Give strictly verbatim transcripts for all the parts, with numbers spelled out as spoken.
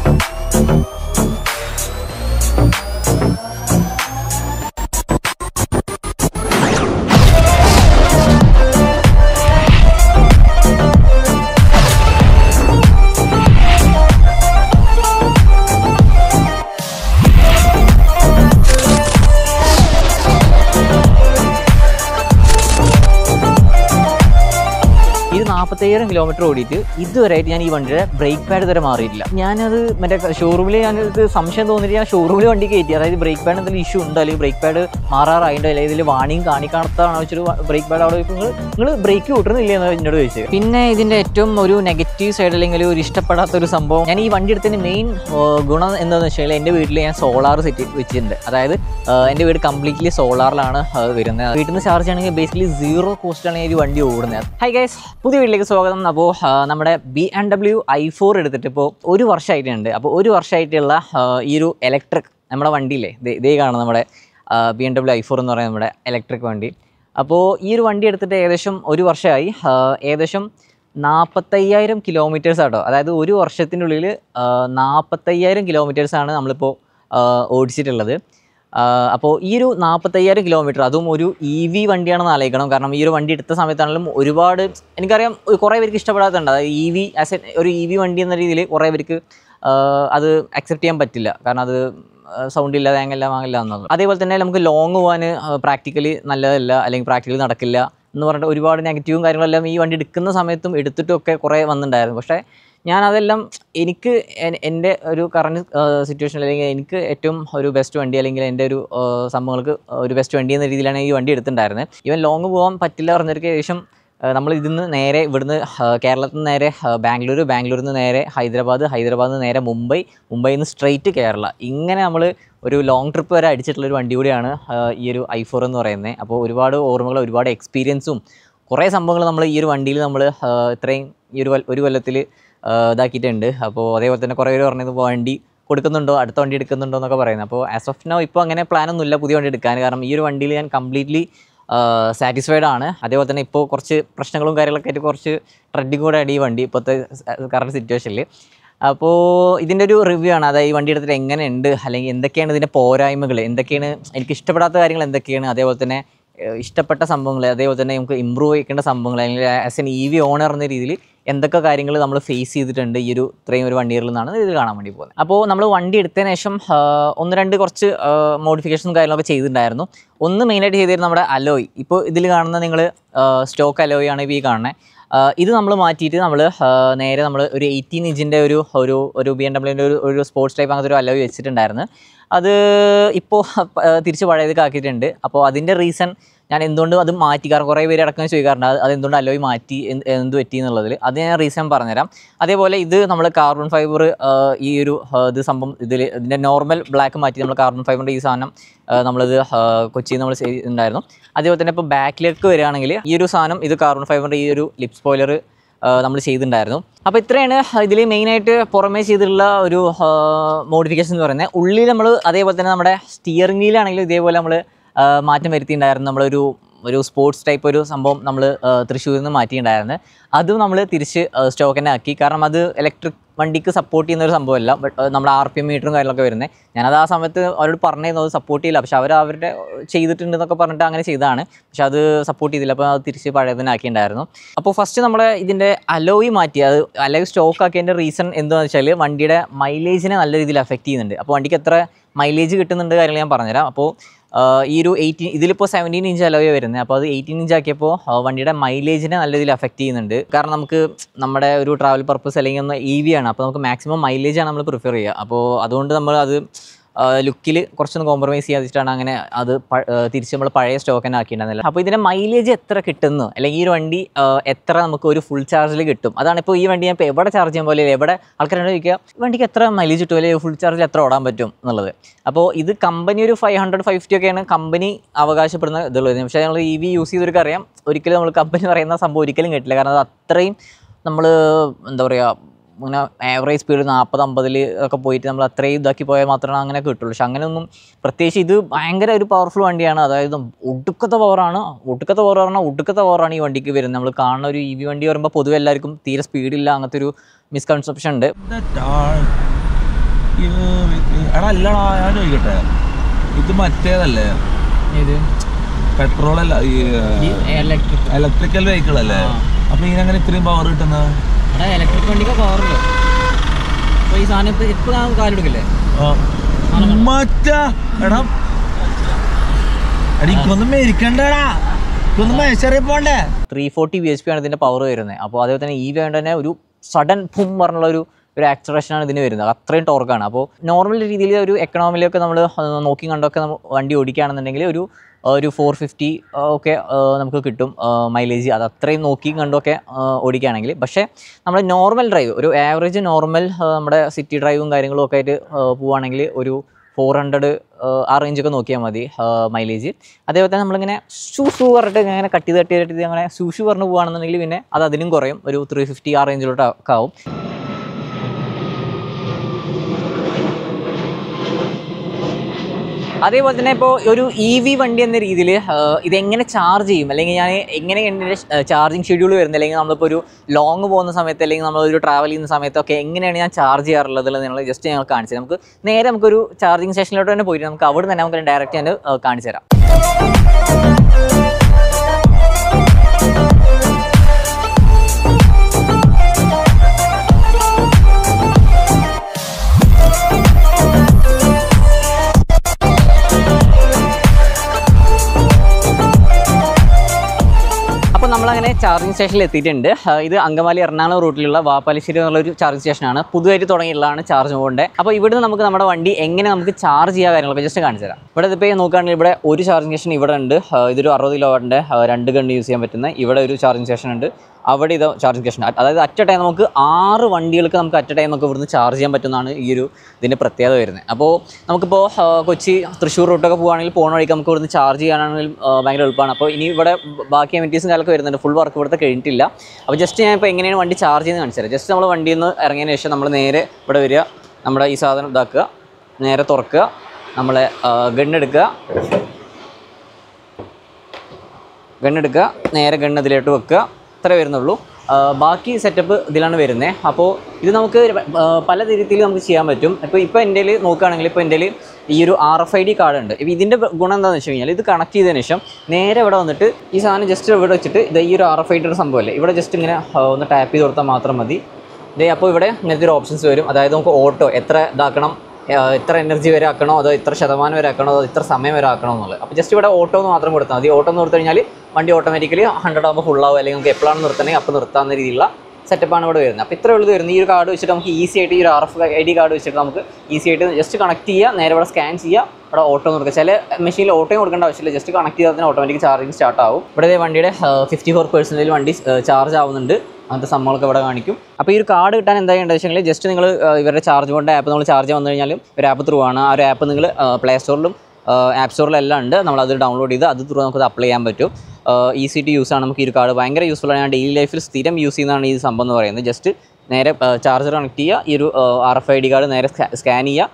നാൽപ്പത്തയ്യായിരം kilometre ഓടിയിട്ട് ഇതുവരെയായിട്ട് ഞാൻ ഈ വണ്ടിയുടെ ബ്രേക്ക് പാഡ് ഇതുവരെ മാറിയിട്ടില്ല. ഞാനത് മറ്റേ ഷോറൂമിൽ ഞാനത് സംശയം തോന്നിയിട്ട് ഞാൻ ഷോറൂമിൽ വണ്ടി കയറ്റി. അതായത് ബ്രേക്ക് പാഡ് എന്തെങ്കിലും ഇഷ്യൂ ഉണ്ടോ, അല്ലെങ്കിൽ ബ്രേക്ക് പാഡ് മാറാറായിട്ടോ, അല്ലെങ്കിൽ ഇതിൽ വാണിംഗ് കാണിക്കാണത്താണോ വെച്ചൊരു ബ്രേക്ക് പാഡ് അവിടെ നിങ്ങൾ നിങ്ങൾ ബ്രേക്ക് കൂട്ടുന്നില്ല എന്ന് എന്നോട് ചോദിച്ചത്. പിന്നെ ഇതിൻ്റെ ഏറ്റവും ഒരു നെഗറ്റീവ് സൈഡ് അല്ലെങ്കിൽ ഒരു ഇഷ്ടപ്പെടാത്തൊരു സംഭവം, ഞാൻ ഈ വണ്ടി എടുത്തതിന് മെയിൻ ഗുണം എന്താണെന്ന് വെച്ചാൽ എൻ്റെ വീട്ടിൽ ഞാൻ സോളാർ സെറ്റ് വെച്ചിട്ടുണ്ട്. അതായത് എൻ്റെ വീട് കംപ്ലീറ്റ്ലി സോളാറിലാണ് വരുന്നത്. വീട്ടിൽ നിന്ന് ചാർജ് ആണെങ്കിൽ ബേസിക്കലി സീറോ കോസ്റ്റാണ് ഈ വണ്ടി ഓടുന്നത്. ഹൈ ഗൈസ്, പുതിയ വീട്ടിലേക്ക് സ്വാഗതം. അപ്പോൾ നമ്മുടെ B M W I four എടുത്തിട്ട് ഇപ്പോൾ ഒരു വർഷമായിട്ടുണ്ട്. അപ്പോൾ ഒരു വർഷമായിട്ടുള്ള ഈ ഒരു ഇലക്ട്രിക് നമ്മുടെ വണ്ടിയില്ലേ, ഇതേ കാണും നമ്മുടെ B M W I four എന്ന് പറയുന്നത് നമ്മുടെ ഇലക്ട്രിക് വണ്ടി. അപ്പോൾ ഈ ഒരു വണ്ടി എടുത്തിട്ട് ഏകദേശം ഒരു വർഷമായി. ഏകദേശം നാൽപ്പത്തയ്യായിരം കിലോമീറ്റേഴ്സ് ആട്ടോ. അതായത് ഒരു വർഷത്തിൻ്റെ ഉള്ളിൽ നാൽപ്പത്തയ്യായിരം കിലോമീറ്റേഴ്സാണ് നമ്മളിപ്പോൾ ഓടിച്ചിട്ടുള്ളത്. അപ്പോൾ ഈ ഒരു നാൽപ്പത്തയ്യായിരം കിലോമീറ്റർ അതും ഒരു ഇ വി വണ്ടിയാണെന്ന് ആലോചിക്കണം. കാരണം ഈ ഒരു വണ്ടി എടുത്ത സമയത്താണെങ്കിലും ഒരുപാട് എനിക്കറിയാം കുറേ പേർക്ക് ഇഷ്ടപ്പെടാത്തുണ്ട്. അതായത് ഇ വി ആസ് എ ഒരു ഇ വി വണ്ടി എന്ന രീതിയിൽ കുറേ പേർക്ക് അത് അക്സെപ്റ്റ് ചെയ്യാൻ പറ്റില്ല. കാരണം അത് സൗണ്ട് ഇല്ല, തേങ്ങല്ല, വാങ്ങില്ല എന്നുള്ളത്. അതേപോലെ തന്നെ നമുക്ക് ലോങ് പോകാൻ പ്രാക്ടിക്കലി നല്ലതല്ല, അല്ലെങ്കിൽ പ്രാക്ടിക്കലി നടക്കില്ല എന്ന് പറഞ്ഞിട്ട് ഒരുപാട് നെഗറ്റീവും കാര്യങ്ങളെല്ലാം ഈ വണ്ടി എടുക്കുന്ന സമയത്തും എടുത്തിട്ടൊക്കെ കുറേ വന്നിട്ടുണ്ടായിരുന്നു. പക്ഷേ ഞാനതെല്ലാം എനിക്ക് എൻ്റെ ഒരു കറണ്ട് സിറ്റുവേഷൻ അല്ലെങ്കിൽ എനിക്ക് ഏറ്റവും ഒരു ബെസ്റ്റ് വണ്ടി അല്ലെങ്കിൽ എൻ്റെ ഒരു സംഭവങ്ങൾക്ക് ഒരു ബെസ്റ്റ് വണ്ടി എന്ന രീതിയിലാണ് ഈ വണ്ടി എടുത്തിട്ടുണ്ടായിരുന്നത്. ഈവൻ ലോങ് പോകാൻ പറ്റില്ല പറഞ്ഞവർക്ക് ഏകദേശം നമ്മൾ ഇതിന്ന് നേരെ ഇവിടുന്ന് കേരളത്തിൽ നിന്ന് നേരെ ബാംഗ്ലൂർ, ബാംഗ്ലൂരിൽ നിന്ന് നേരെ ഹൈദരാബാദ്, ഹൈദരാബാദിൽ നിന്ന് നേരെ മുംബൈ, മുംബൈയിൽ നിന്ന് സ്ട്രെയിറ്റ് കേരള, ഇങ്ങനെ നമ്മൾ ഒരു ലോങ് ട്രിപ്പ് വരെ അടിച്ചിട്ടുള്ളൊരു വണ്ടി കൂടിയാണ് ഈ ഒരു ഐ ഫോർ എന്ന് പറയുന്നത്. അപ്പോൾ ഒരുപാട് ഓർമ്മകൾ, ഒരുപാട് എക്സ്പീരിയൻസും കുറേ സംഭവങ്ങൾ നമ്മൾ ഈ ഒരു വണ്ടിയിൽ നമ്മൾ ഇത്രയും ഈ ഒരു ഒരു കൊല്ലത്തിൽ ഇതാക്കിയിട്ടുണ്ട്. അപ്പോൾ അതേപോലെ തന്നെ കുറേ പേര് പറഞ്ഞത് വണ്ടി കൊടുക്കുന്നുണ്ടോ, അടുത്ത വണ്ടി എടുക്കുന്നുണ്ടോ എന്നൊക്കെ പറയുന്നത്. അപ്പോൾ ആസ് ഓഫ് നൗ ഇപ്പോൾ അങ്ങനെ പ്ലാനൊന്നുമില്ല പുതിയ വണ്ടി എടുക്കാൻ. കാരണം ഈ ഒരു വണ്ടിയിൽ ഞാൻ കംപ്ലീറ്റ്ലി സാറ്റിസ്ഫൈഡ് ആണ്. അതേപോലെ തന്നെ ഇപ്പോൾ കുറച്ച് പ്രശ്നങ്ങളും കാര്യങ്ങളൊക്കെ ആയിട്ട് കുറച്ച് ട്രെൻഡിങ് കൂടെ ആണ് ഈ വണ്ടി ഇപ്പോഴത്തെ കറണ്ട് സിറ്റുവേഷനിൽ. അപ്പോൾ ഇതിൻ്റെ ഒരു റിവ്യൂ ആണ്. അതായത് ഈ വണ്ടി എടുത്തിട്ട് എങ്ങനെയുണ്ട്, അല്ലെങ്കിൽ എന്തൊക്കെയാണ് ഇതിൻ്റെ പോരായ്മകൾ, എന്തൊക്കെയാണ് എനിക്ക് ഇഷ്ടപ്പെടാത്ത കാര്യങ്ങൾ എന്തൊക്കെയാണ്, അതേപോലെ തന്നെ ഇഷ്ടപ്പെട്ട സംഭവങ്ങൾ, അതേപോലെ തന്നെ നമുക്ക് ഇമ്പ്രൂവ് ചെയ്യേണ്ട സംഭവങ്ങൾ, അല്ലെങ്കിൽ as an E V owner എന്ന രീതിയിൽ എന്തൊക്കെ കാര്യങ്ങൾ നമ്മൾ ഫേസ് ചെയ്തിട്ടുണ്ട് ഈ ഒരു ഇത്രയും ഒരു വൺ ഇയറിൽ നിന്നാണ് ഇത് കാണാൻ വേണ്ടി പോകുന്നത്. അപ്പോൾ നമ്മൾ വണ്ടി എടുത്തതിന് ശേഷം ഒന്ന് രണ്ട് കുറച്ച് മോഡിഫിക്കേഷനും കാര്യങ്ങളൊക്കെ ചെയ്തിട്ടുണ്ടായിരുന്നു. ഒന്ന് മെയിനായിട്ട് ചെയ്തിരുന്നത് നമ്മുടെ അലോയ്. ഇപ്പോൾ ഇതിൽ കാണുന്ന നിങ്ങൾ സ്റ്റോക്ക് അലോയ് ആണ് ഇപ്പോൾ ഈ കാണുന്നത്. ഇത് നമ്മൾ മാറ്റിയിട്ട് നമ്മൾ നേരെ നമ്മൾ ഒരു എയ്റ്റീൻ ഇഞ്ചിൻ്റെ ഒരു ഒരു ഒരു ബി എം ഡബ്ല്യൂൻ്റെ ഒരു ഒരു സ്പോർട്സ് ടൈപ്പ് അങ്ങനത്തെ ഒരു അലോയ് വെച്ചിട്ടുണ്ടായിരുന്നു. അത് ഇപ്പോൾ തിരിച്ച് പഴയതൊക്കെ ആക്കിയിട്ടുണ്ട്. അപ്പോൾ അതിൻ്റെ റീസൺ ഞാൻ എന്തുകൊണ്ട് അത് മാറ്റി, കാരണം കുറേ പേര് അടക്കം ചോദിക്കാറുണ്ട് അത് എന്തുകൊണ്ട് അലോയ് മാറ്റി, എന്ത് പറ്റി എന്നുള്ളതിൽ. അത് ഞാൻ റീസൺ പറഞ്ഞുതരാം. അതേപോലെ ഇത് നമ്മൾ കാർബൺ ഫൈബർ ഈ ഒരു ഇത് സംഭവം ഇതിൽ ഇതിൻ്റെ നോർമൽ ബ്ലാക്ക് മാറ്റി നമ്മൾ കാർബൺ ഫൈബറിൻ്റെ ഈ സാധനം നമ്മളിത് കൊച്ചിയിൽ നമ്മൾ ചെയ്തിട്ടുണ്ടായിരുന്നു. അതേപോലെ തന്നെ ഇപ്പോൾ ബാക്കിലേക്ക് വരികയാണെങ്കിൽ ഈ ഒരു സാധനം ഇത് കാർബൺ ഫൈബറിൻ്റെ ഈ ഒരു ലിപ് സ്പോയിലർ നമ്മൾ ചെയ്തിട്ടുണ്ടായിരുന്നു. അപ്പോൾ ഇത്രയാണ് ഇതിൽ മെയിനായിട്ട് പുറമേ ചെയ്തിട്ടുള്ള ഒരു മോഡിഫിക്കേഷൻ എന്ന് പറയുന്നത്. ഉള്ളിൽ നമ്മൾ അതേപോലെ തന്നെ നമ്മുടെ സ്റ്റിയറിംഗ് വീലാണെങ്കിലും ഇതേപോലെ നമ്മൾ മാറ്റം വരുത്തിയിട്ടുണ്ടായിരുന്നു. നമ്മളൊരു ഒരു സ്പോർട്സ് ടൈപ്പ് ഒരു സംഭവം നമ്മൾ തൃശ്ശൂരിൽ നിന്ന് മാറ്റിയിട്ടുണ്ടായിരുന്നു. അതും നമ്മൾ തിരിച്ച് സ്റ്റോക്ക് തന്നെ ആക്കി. കാരണം അത് ഇലക്ട്രിക് വണ്ടിക്ക് സപ്പോർട്ട് ചെയ്യുന്ന ഒരു സംഭവമല്ല. ബട്ട് നമ്മുടെ ആർ പി എം മീറ്ററും കാര്യങ്ങളൊക്കെ വരുന്നത്. ഞാനത് ആ സമയത്ത് അവരോട് പറഞ്ഞിരുന്നു അത് സപ്പോർട്ട് ചെയ്യില്ല, പക്ഷെ അവർ അവരുടെ ചെയ്തിട്ടുണ്ടെന്നൊക്കെ പറഞ്ഞിട്ട് അങ്ങനെ ചെയ്തതാണ്. പക്ഷെ അത് സപ്പോർട്ട് ചെയ്തില്ല. അപ്പോൾ അത് തിരിച്ച് പഴയതിനെ ആക്കിയിട്ടുണ്ടായിരുന്നു. അപ്പോൾ ഫസ്റ്റ് നമ്മൾ ഇതിൻ്റെ അലോയ് മാറ്റി, അത് അലോയ് സ്റ്റോക്ക് ആക്കിയതിൻ്റെ റീസൺ എന്താണെന്ന് വെച്ചാൽ വണ്ടിയുടെ മൈലേജിനെ നല്ല രീതിയിൽ അഫക്റ്റ് ചെയ്യുന്നുണ്ട്. അപ്പോൾ വണ്ടിക്ക് എത്ര മൈലേജ് കിട്ടുന്നുണ്ട് കാര്യങ്ങൾ ഞാൻ പറഞ്ഞുതരാം. അപ്പോൾ ഈ ഒരു എയ്റ്റീൻ ഇതിലിപ്പോൾ സെവൻറ്റീൻ ഇഞ്ച് അലോയ് വരുന്നത്. അപ്പോൾ അത് എയ്റ്റീൻ ഇഞ്ച് ആക്കിയപ്പോൾ വണ്ടിയുടെ മൈലേജിനെ നല്ല രീതിയിൽ അഫക്റ്റ് ചെയ്യുന്നുണ്ട്. കാരണം നമുക്ക് നമ്മുടെ ഒരു ട്രാവൽ പർപ്പസ് അല്ലെങ്കിൽ ഒന്ന് ഇ വി ആണ്, അപ്പോൾ നമുക്ക് മാക്സിമം മൈലേജാണ് നമ്മൾ പ്രിഫർ ചെയ്യുക. അപ്പോൾ അതുകൊണ്ട് നമ്മൾ അത് ലുക്കിൽ കുറച്ചൊന്ന് കോംപ്രമൈസ് ചെയ്യാതിട്ടാണ് അങ്ങനെ അത് തിരിച്ച് നമ്മൾ പഴയ സ്റ്റോക്ക് തന്നെ ആക്കിയിട്ടുണ്ടായിരുന്നില്ല. അപ്പോൾ ഇതിൻ്റെ മൈലേജ് എത്ര കിട്ടുന്നു, അല്ലെങ്കിൽ ഈ ഒരു വണ്ടി എത്ര നമുക്ക് ഒരു ഫുൾ ചാർജിൽ കിട്ടും, അതാണ് ഇപ്പോൾ ഈ വണ്ടി ഞാൻ ഇപ്പോൾ എവിടെ ചാർജ് ചെയ്യാൻ പോലെ എവിടെ ആൾക്കാരോട് ചോദിക്കുക വണ്ടിക്ക് എത്ര മൈലേജ് കിട്ടും അല്ലെങ്കിൽ ഫുൾ ചാർജിൽ എത്ര ഓടാൻ പറ്റും എന്നുള്ളത്. അപ്പോൾ ഇത് കമ്പനി ഒരു ഫൈവ് ഹൺഡ്രഡ് ഫൈവ് ഫിഫ്റ്റി ഒക്കെയാണ് കമ്പനി അവകാശപ്പെടുന്ന ഇതുള്ളത്. പക്ഷേ ഞങ്ങൾ ഇ വി യൂസ് ചെയ്തൊക്കെ അറിയാം ഒരിക്കലും നമ്മൾ കമ്പനി പറയുന്ന സംഭവം ഒരിക്കലും കിട്ടില്ല. കാരണം അത് അത്രയും നമ്മൾ എന്താ പറയുക ഇങ്ങനെ ആവറേജ് സ്പീഡ് നാൽപ്പത് അമ്പതിൽ ഒക്കെ പോയിട്ട് നമ്മൾ അത്രയും ഇതാക്കി പോയാൽ മാത്രമേ അങ്ങനെ കിട്ടുള്ളൂ. പക്ഷെ അങ്ങനെയൊന്നും പ്രത്യേകിച്ച് ഇത് ഭയങ്കര ഒരു പവർഫുൾ വണ്ടിയാണ്. അതായത് ഒടുക്കത്തെ പവറാണ്. ഒടുക്കത്തെ പവർ പറഞ്ഞാൽ ഒടുക്കത്തെ പവറാണ് ഈ വണ്ടിക്ക് വരുന്നത്. നമ്മൾ കാണുന്ന ഒരു ഇ വി വണ്ടി പറയുമ്പോൾ പൊതുവെ എല്ലാവർക്കും തീരെ സ്പീഡില്ല അങ്ങനത്തെ ഒരു മിസ്കൺസെപ്ഷൻ ഉണ്ട്. എടാ അല്ലടാ ഞാൻ ചോദിക്കട്ടെ, ഇത് മറ്റേതല്ലേ പെട്രോൾ അല്ല, ഇലക്ട്രിക്കൽ വെഹിക്കിൾ അല്ലേ? അപ്പൊ ഇതിനെങ്ങനെ ഇത്രയും പവർ കിട്ടുന്നത്? ഇലക്ട്രിക് വണ്ടിക്ക് പവറില്ല. ഈ സാധനം ഇപ്പൊ ഇപ്പൊ കാലെടുക്കില്ലേ മറ്റാ എടാ എനിക്കൊന്നും മേടിക്കണ്ടടാ, ഇതൊന്നും മേശറി പോണ്ടേ. Three forty B H P ആണ് ഇതിന്റെ പവർ വരുന്നത്. അപ്പോൾ അതേപോലെ തന്നെ ഈ വേണ്ട തന്നെ ഒരു സഡൻ ഫും പറഞ്ഞുള്ള ഒരു ഒരു ആക്സലറേഷനാണ് ഇതിന് വരുന്നത്. അത്രയും ടോർക്കാണ്. അപ്പോൾ നോർമൽ രീതിയിൽ ഒരു എക്കണോമിലൊക്കെ നമ്മൾ നോക്കി കണ്ടൊക്കെ നമ്മൾ വണ്ടി ഓടിക്കുകയാണെന്നുണ്ടെങ്കിൽ ഒരു ഒരു ഫോർ ഫിഫ്റ്റി ഒക്കെ നമുക്ക് കിട്ടും മൈലേജ്. അത് അത്രയും നോക്കി കണ്ടൊക്കെ ഓടിക്കുകയാണെങ്കിൽ. പക്ഷേ നമ്മൾ നോർമൽ ഡ്രൈവ്, ഒരു ആവറേജ് നോർമൽ നമ്മുടെ സിറ്റി ഡ്രൈവും കാര്യങ്ങളും ഒക്കെ ആയിട്ട് പോവുകയാണെങ്കിൽ ഒരു ഫോർ ഹൺഡ്രഡ് ആ റേഞ്ചൊക്കെ നോക്കിയാൽ മതി മൈലേജ്. അതേപോലെ തന്നെ നമ്മളിങ്ങനെ ഷൂ ഷൂ പറഞ്ഞിട്ട് ഇങ്ങനെ കട്ടി തട്ടി തട്ടി അങ്ങനെ ഷൂ ഷൂ പറഞ്ഞ് പോവുകയാണെന്നുണ്ടെങ്കിൽ പിന്നെ അത് അതിനും കുറയും, ഒരു ത്രീ ഫിഫ്റ്റി ആ റേഞ്ചിലോട്ടൊക്കെ ആവും. അതേപോലെ തന്നെ ഇപ്പോൾ ഒരു ഇ വി വണ്ടി എന്ന രീതിയിൽ ഇതെങ്ങനെ ചാർജ് ചെയ്യും, അല്ലെങ്കിൽ ഞാൻ എങ്ങനെ എൻ്റെ ചാർജിങ് ഷെഡ്യൂൾ വരുന്നത്, അല്ലെങ്കിൽ നമ്മളിപ്പോൾ ഒരു ലോങ് പോകുന്ന സമയത്ത് അല്ലെങ്കിൽ നമ്മളൊരു ട്രാവൽ ചെയ്യുന്ന സമയത്തൊക്കെ എങ്ങനെയാണ് ഞാൻ ചാർജ് ചെയ്യാറുള്ളത് നിങ്ങൾ ജസ്റ്റ് ഞങ്ങൾ കാണിച്ചു. നമുക്ക് നേരെ നമുക്കൊരു ചാർജിങ് സ്റ്റേഷനിലോട്ട് തന്നെ പോയിട്ട് നമുക്ക് അവിടെ തന്നെ നമുക്ക് ഡയറക്റ്റ് ഞാൻ കാണിച്ചു തരാം. അപ്പോൾ നമ്മളങ്ങനെ ചാർജിങ് സ്റ്റേഷനിൽ എത്തിയിട്ടുണ്ട്. ഇത് അങ്കമാലി എറണാകുളം റൂട്ടിലുള്ള വാപ്പാലിശ്ശേരി എന്നുള്ളൊരു ചാർജിങ് സ്റ്റേഷനാണ്. പുതുതായിട്ട് തുടങ്ങിയിട്ടുള്ളതാണ് ചാർജ് പോകേണ്ടത്. അപ്പോൾ ഇവിടുന്ന് നമുക്ക് നമ്മുടെ വണ്ടി എങ്ങനെ നമുക്ക് ചാർജ് ചെയ്യാൻ കാര്യങ്ങളൊക്കെ ജസ്റ്റ് കാണിച്ചു തരാം. ഇവിടെ ഇപ്പോൾ നോക്കുകയാണെങ്കിൽ ഇവിടെ ഒരു ചാർജിങ് സ്റ്റേഷൻ ഇവിടെ ഉണ്ട്. ഇതൊരു അറുപത് കിലോ വാട്ടിൻ്റെ രണ്ട് ഗണ്ണ് യൂസ് ചെയ്യാൻ പറ്റുന്ന ഇവിടെ ഒരു ചാർജിങ് സ്റ്റേഷൻ ഉണ്ട്. അവിടെ ഇത് ചാർജിങ് സ്റ്റേഷൻ, അതായത് അറ്റ് ടൈം നമുക്ക് ആറ് വണ്ടികൾക്ക് നമുക്ക് അറ്റ് ടൈം നമുക്ക് ഇവിടുന്ന് ചാർജ് ചെയ്യാൻ പറ്റുന്നതാണ് ഈ ഒരു ഇതിൻ്റെ പ്രത്യേകത വരുന്നത്. അപ്പോൾ നമുക്കിപ്പോൾ കൊച്ചി തൃശ്ശൂർ റൂട്ടൊക്കെ പോകുകയാണെങ്കിൽ പോകുന്ന വഴിക്ക് നമുക്ക് ഇവിടുന്ന് ചാർജ് ചെയ്യാനാണെങ്കിൽ ഭയങ്കര എളുപ്പമാണ്. അപ്പോൾ ഇനി ഇവിടെ ബാക്കി അമിറ്റീസും കാലൊക്കെ വരുന്നുണ്ട്, ഫുൾ വർക്ക് ഇവിടുത്തെ കഴിഞ്ഞിട്ടില്ല. അപ്പോൾ ജസ്റ്റ് ഞാൻ ഇപ്പോൾ എങ്ങനെയാണ് വണ്ടി ചാർജ് ചെയ്യുന്നത് കാണിച്ചു തരാം. ജസ്റ്റ് നമ്മൾ വണ്ടിയിൽ നിന്ന് ഇറങ്ങിയതിന് ശേഷം നമ്മൾ നേരെ ഇവിടെ വരിക, നമ്മുടെ ഈ സാധനം ഇതാക്കുക, നേരെ തുറക്കുക, നമ്മളെ ഗണ്ണെടുക്കുക ഗണ്ണെടുക്കുക നേരെ ഗണ്ണ് ഇതിലോട്ട് വെക്കുക, ഇത്രേ വരുന്നുള്ളൂ. ബാക്കി സെറ്റപ്പ് ഇതിലാണ് വരുന്നത്. അപ്പോൾ ഇത് നമുക്ക് പല രീതിയിൽ നമുക്ക് ചെയ്യാൻ പറ്റും. ഇപ്പോൾ ഇപ്പോൾ എൻ്റെ കയ്യിൽ നോക്കുകയാണെങ്കിൽ ഇപ്പോൾ എൻ്റെ കയ്യിൽ ഈ ഒരു R F I D card ഉണ്ട്. ഇപ്പോൾ ഇതിൻ്റെ ഗുണം എന്താണെന്ന് വെച്ച് കഴിഞ്ഞാൽ ഇത് കണക്ട് ചെയ്തതിന് ശേഷം നേരെ ഇവിടെ വന്നിട്ട് ഈ സാധനം ജസ്റ്റ് ഇവിടെ വെച്ചിട്ട് ഇത് ഈ ഒരു ആർ എഫ് ഐ ഡിയുടെ സംഭവമല്ലേ, ഇവിടെ ജസ്റ്റ് ഇങ്ങനെ ഒന്ന് ടാപ്പ് ചെയ്ത് കൊടുത്താൽ മാത്രം മതി. ഇതേ അപ്പോൾ ഇവിടെ ഇങ്ങനത്തെ ഒരു ഓപ്ഷൻസ് വരും. അതായത് നമുക്ക് ഓട്ടോ എത്ര ഇതാക്കണം, എത്ര എനർജി വരെ ആക്കണോ, അതോ ഇത്ര ശതമാനം വരെ ആക്കണോ, അതോ ഇത്ര സമയം വരെ ആക്കണോ എന്നുള്ളത്. അപ്പോൾ ജസ്റ്റ് ഇവിടെ ഓട്ടോ എന്ന് മാത്രം കൊടുത്താൽ മതി. ഓട്ടോ എന്ന് കൊടുത്തു കഴിഞ്ഞാൽ വണ്ടി ഓട്ടോമാറ്റിക്കലി ഹൺഡ്രഡ് ആകുമ്പോൾ ഫുള്ളാവും, അല്ലെങ്കിൽ നമുക്ക് എപ്പോഴാണ് നിർത്തണമെങ്കിൽ അപ്പോൾ നിർത്താവുന്ന രീതിയിലുള്ള സെറ്റപ്പാണ് ഇവിടെ വരുന്നത്. അപ്പോൾ ഇത്ര ഉള്ളത് വരുന്നത്. ഈ ഒരു കാർഡ് വെച്ചിട്ട് നമുക്ക് ഈസി ആയിട്ട് ഈ ഒരു R F I D card വെച്ചിട്ട് നമുക്ക് ഈസി ആയിട്ട് ജസ്റ്റ് കണക്ട് ചെയ്യുക, നേരെ ഇവിടെ സ്കാൻ ചെയ്യുക, ഇവിടെ ഓട്ടോ എന്ന് കൊടുക്കുക. ചില മെഷീനിൽ ഓട്ടോയും കൊടുക്കേണ്ട ആവശ്യമില്ല, ജസ്റ്റ് കണക്ട് ചെയ്താൽ തന്നെ ഓട്ടോമാറ്റിക് ചാർജിങ് സ്റ്റാർട്ട് ആവും. ഇവിടെ വണ്ടിയുടെ ഫിഫ്റ്റി ഫോർ പെർസെൻറ്റേജ് വണ്ടി ചാർജ് ആവുന്നുണ്ട്, അങ്ങനത്തെ സംഭവങ്ങളൊക്കെ ഇവിടെ കാണിക്കും. അപ്പോൾ ഈ ഒരു കാർഡ് കിട്ടാൻ എന്താ ചെയ്യേണ്ടത് വെച്ചെങ്കിൽ ജസ്റ്റ് നിങ്ങൾ ഇവരുടെ ചാർജ് കൊണ്ട് ആപ്പ് നമ്മൾ ചാർജ് വന്നു കഴിഞ്ഞാലും ഒരു ആപ്പ് ത്രൂ ആണ്. ആ ഒരു ആപ്പ് നിങ്ങൾ പ്ലേ സ്റ്റോറിലും ആപ്പ് സ്റ്റോറിലെല്ലാം ഉണ്ട്. നമ്മളത് ഡൗൺലോഡ് ചെയ്ത് അത് ത്രൂ നമുക്കത് അപ്ലൈ ചെയ്യാൻ പറ്റും. ഈസി ടു യൂസ് ആണ്. നമുക്ക് ഈ ഒരു കാർഡ് ഭയങ്കര യൂസ്ഫുൾ ആണ്. ഞാൻ ഡെയിലി ലൈഫിൽ സ്ഥിരം യൂസ് ചെയ്യുന്നതാണ് ഈ സംഭവം എന്ന് പറയുന്നത്. ജസ്റ്റ് നേരെ ചാർജർ കണക്ട് ചെയ്യുക, ഈ ഒരു R F I D card നേരെ സ്കാൻ ചെയ്യുക,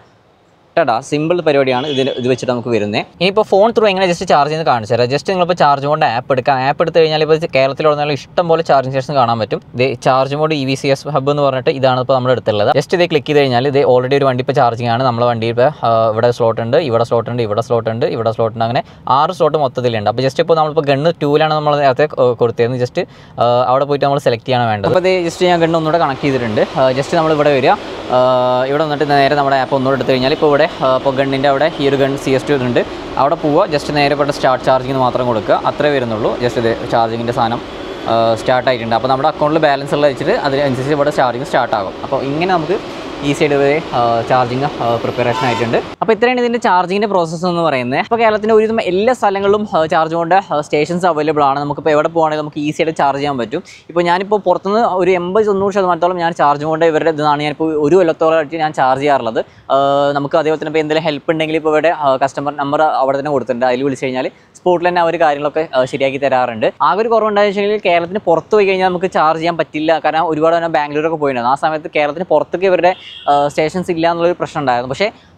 ടാ സിമ്പിൾ പരിപാടിയാണ് ഇതിന് ഇത് വെച്ചിട്ട് നമുക്ക് വരുന്നത്. ഇനിയിപ്പോൾ ഫോൺ ത്രൂ എങ്ങനെ ജസ്റ്റ് ചാർജ് ചെയ്യുന്നത് കാണിച്ചു തരാം. ജസ്റ്റ് നിങ്ങളിപ്പോൾ ചാർജ് കൊണ്ട് ആപ്പ് എടുക്കാം. ആപ്പ് എടുത്ത് കഴിഞ്ഞാൽ ഇപ്പോൾ കേരളത്തിലുടനീളം ഇഷ്ടം പോലെ ചാർജിങ് സ്റ്റേഷൻ കാണാൻ പറ്റും. ഇത് ChargeMOD E V C S hub എന്ന് പറഞ്ഞിട്ട് ഇതാണ് ഇപ്പോൾ നമ്മൾ എടുത്തുള്ളത്. ജസ്റ്റ് ഇത് ക്ലിക്ക് ചെയ്ത് കഴിഞ്ഞാൽ ഇത് ഓൾറെഡി ഒരു വണ്ടി ഇപ്പോൾ ചാർജിങ് ആണ്. നമ്മുടെ വണ്ടി ഇപ്പോൾ ഇവിടെ സ്ലോട്ട് ഉണ്ട്, ഇവിടെ സ്ലോട്ട് ഉണ്ട്, ഇവിടെ സ്ലോട്ട് ഉണ്ട്, ഇവിടെ സ്ലോട്ട് ഉണ്ട്, അങ്ങനെ ആറ് സ്ലോട്ട് മൊത്തത്തിലുണ്ട്. അപ്പോൾ ജസ്റ്റ് ഇപ്പോൾ നമ്മളിപ്പോൾ ഗണ്ണ് ടൂലാണ് നമ്മൾ നേരത്തെ കൊടുത്തിരുന്നത്. ജസ്റ്റ് അവിടെ പോയിട്ട് നമ്മൾ സെലക്ട് ചെയ്യണം വേണ്ടത്. അപ്പോൾ ഇത് ജസ്റ്റ് ഞാൻ ഗണ്ണ് ഒന്നുകൂടെ കണക്ട് ചെയ്തിട്ടുണ്ട്. ജസ്റ്റ് നമ്മൾ ഇവിടെ വരിക, ഇവിടെ വന്നിട്ട് നേരെ നമ്മുടെ ആപ്പ് ഒന്നുകൂടെ എടുത്തു കഴിഞ്ഞാൽ ഇപ്പോൾ ഇവിടെ ഇപ്പോൾ ഗണ്ണിൻ്റെ അവിടെ ഈ ഒരു ഗൺ സി എസ് ടു ഉണ്ട്, അവിടെ പോവുക, ജസ്റ്റ് നേരെ ഇവിടെ സ്റ്റാർട്ട് ചാർജിങ് മാത്രം കൊടുക്കുക, അത്രേ വരുന്നുള്ളൂ. ജസ്റ്റ് ഇത് ചാർജിങ്ങിൻ്റെ സാധനം സ്റ്റാർട്ട് ആയിട്ടുണ്ട്. അപ്പോൾ നമ്മുടെ അക്കൗണ്ടിൽ ബാലൻസ് ഉള്ള വെച്ചിട്ട് അതിനനുസരിച്ച് ഇവിടെ ചാർജിങ് സ്റ്റാർട്ട് ആകും. അപ്പോൾ ഇങ്ങനെ നമുക്ക് ഈസി ആയിട്ട് വരെ ചാർജിങ് പ്രിപ്പറേഷൻ ആയിട്ടുണ്ട്. അപ്പോൾ ഇത്രയാണ് ഇതിൻ്റെ ചാർജിങ്ങിൻ്റെ പ്രോസസ്സ് എന്ന് പറയുന്നത്. അപ്പോൾ കേരളത്തിൻ്റെ ഒരുവിധം എല്ലാ സ്ഥലങ്ങളിലും ചാർജ് കൊണ്ട് സ്റ്റേഷൻസ് അവൈലബിൾ ആണ്. നമുക്കിപ്പോൾ എവിടെ പോകുകയാണെങ്കിൽ നമുക്ക് ഈസി ആയിട്ട് ചാർജ് ചെയ്യാൻ പറ്റും. ഇപ്പോൾ ഞാനിപ്പോൾ പുറത്തുനിന്ന് ഒരു എൺപത് തൊണ്ണൂറ് ശതമാനത്തോളം ഞാൻ ചാർജ് കൊണ്ട് ഇവരുടെ ഇതാണ് ഞാനിപ്പോൾ ഒരു കൊല്ലത്തോളമായിട്ട് ഞാൻ ചാർജ് ചെയ്യാറുള്ളത്. നമുക്ക് അതേപോലെ തന്നെ ഇപ്പോൾ എന്തെങ്കിലും ഹെൽപ്പ് ഉണ്ടെങ്കിൽ ഇപ്പോൾ ഇവിടെ കസ്റ്റമർ നമ്പർ അവിടെ തന്നെ കൊടുത്തിട്ടുണ്ട്, അതിൽ വിളിച്ച് കഴിഞ്ഞാൽ സ്പോട്ടിൽ തന്നെ അവർ കാര്യങ്ങളൊക്കെ ശരിയാക്കി തരാറുണ്ട്. ആകെ ഒരു കുറവുണ്ടായെന്ന് വെച്ചാൽ കേരളത്തിന് പുറത്ത് പോയി കഴിഞ്ഞാൽ നമുക്ക് ചാർജ് ചെയ്യാൻ പറ്റില്ല. കാരണം ഒരുപാട് തന്നെ ബാംഗ്ലൂരൊക്കെ പോയിട്ടുണ്ടായിരുന്നു. ആ സമയത്ത് കേരളത്തിന് പുറത്തൊക്കെ ഇവരുടെ സ്റ്റേഷൻസ് ഇല്ല എന്നുള്ളൊരു പ്രശ്നം ഉണ്ടായിരുന്നു. പക്ഷേ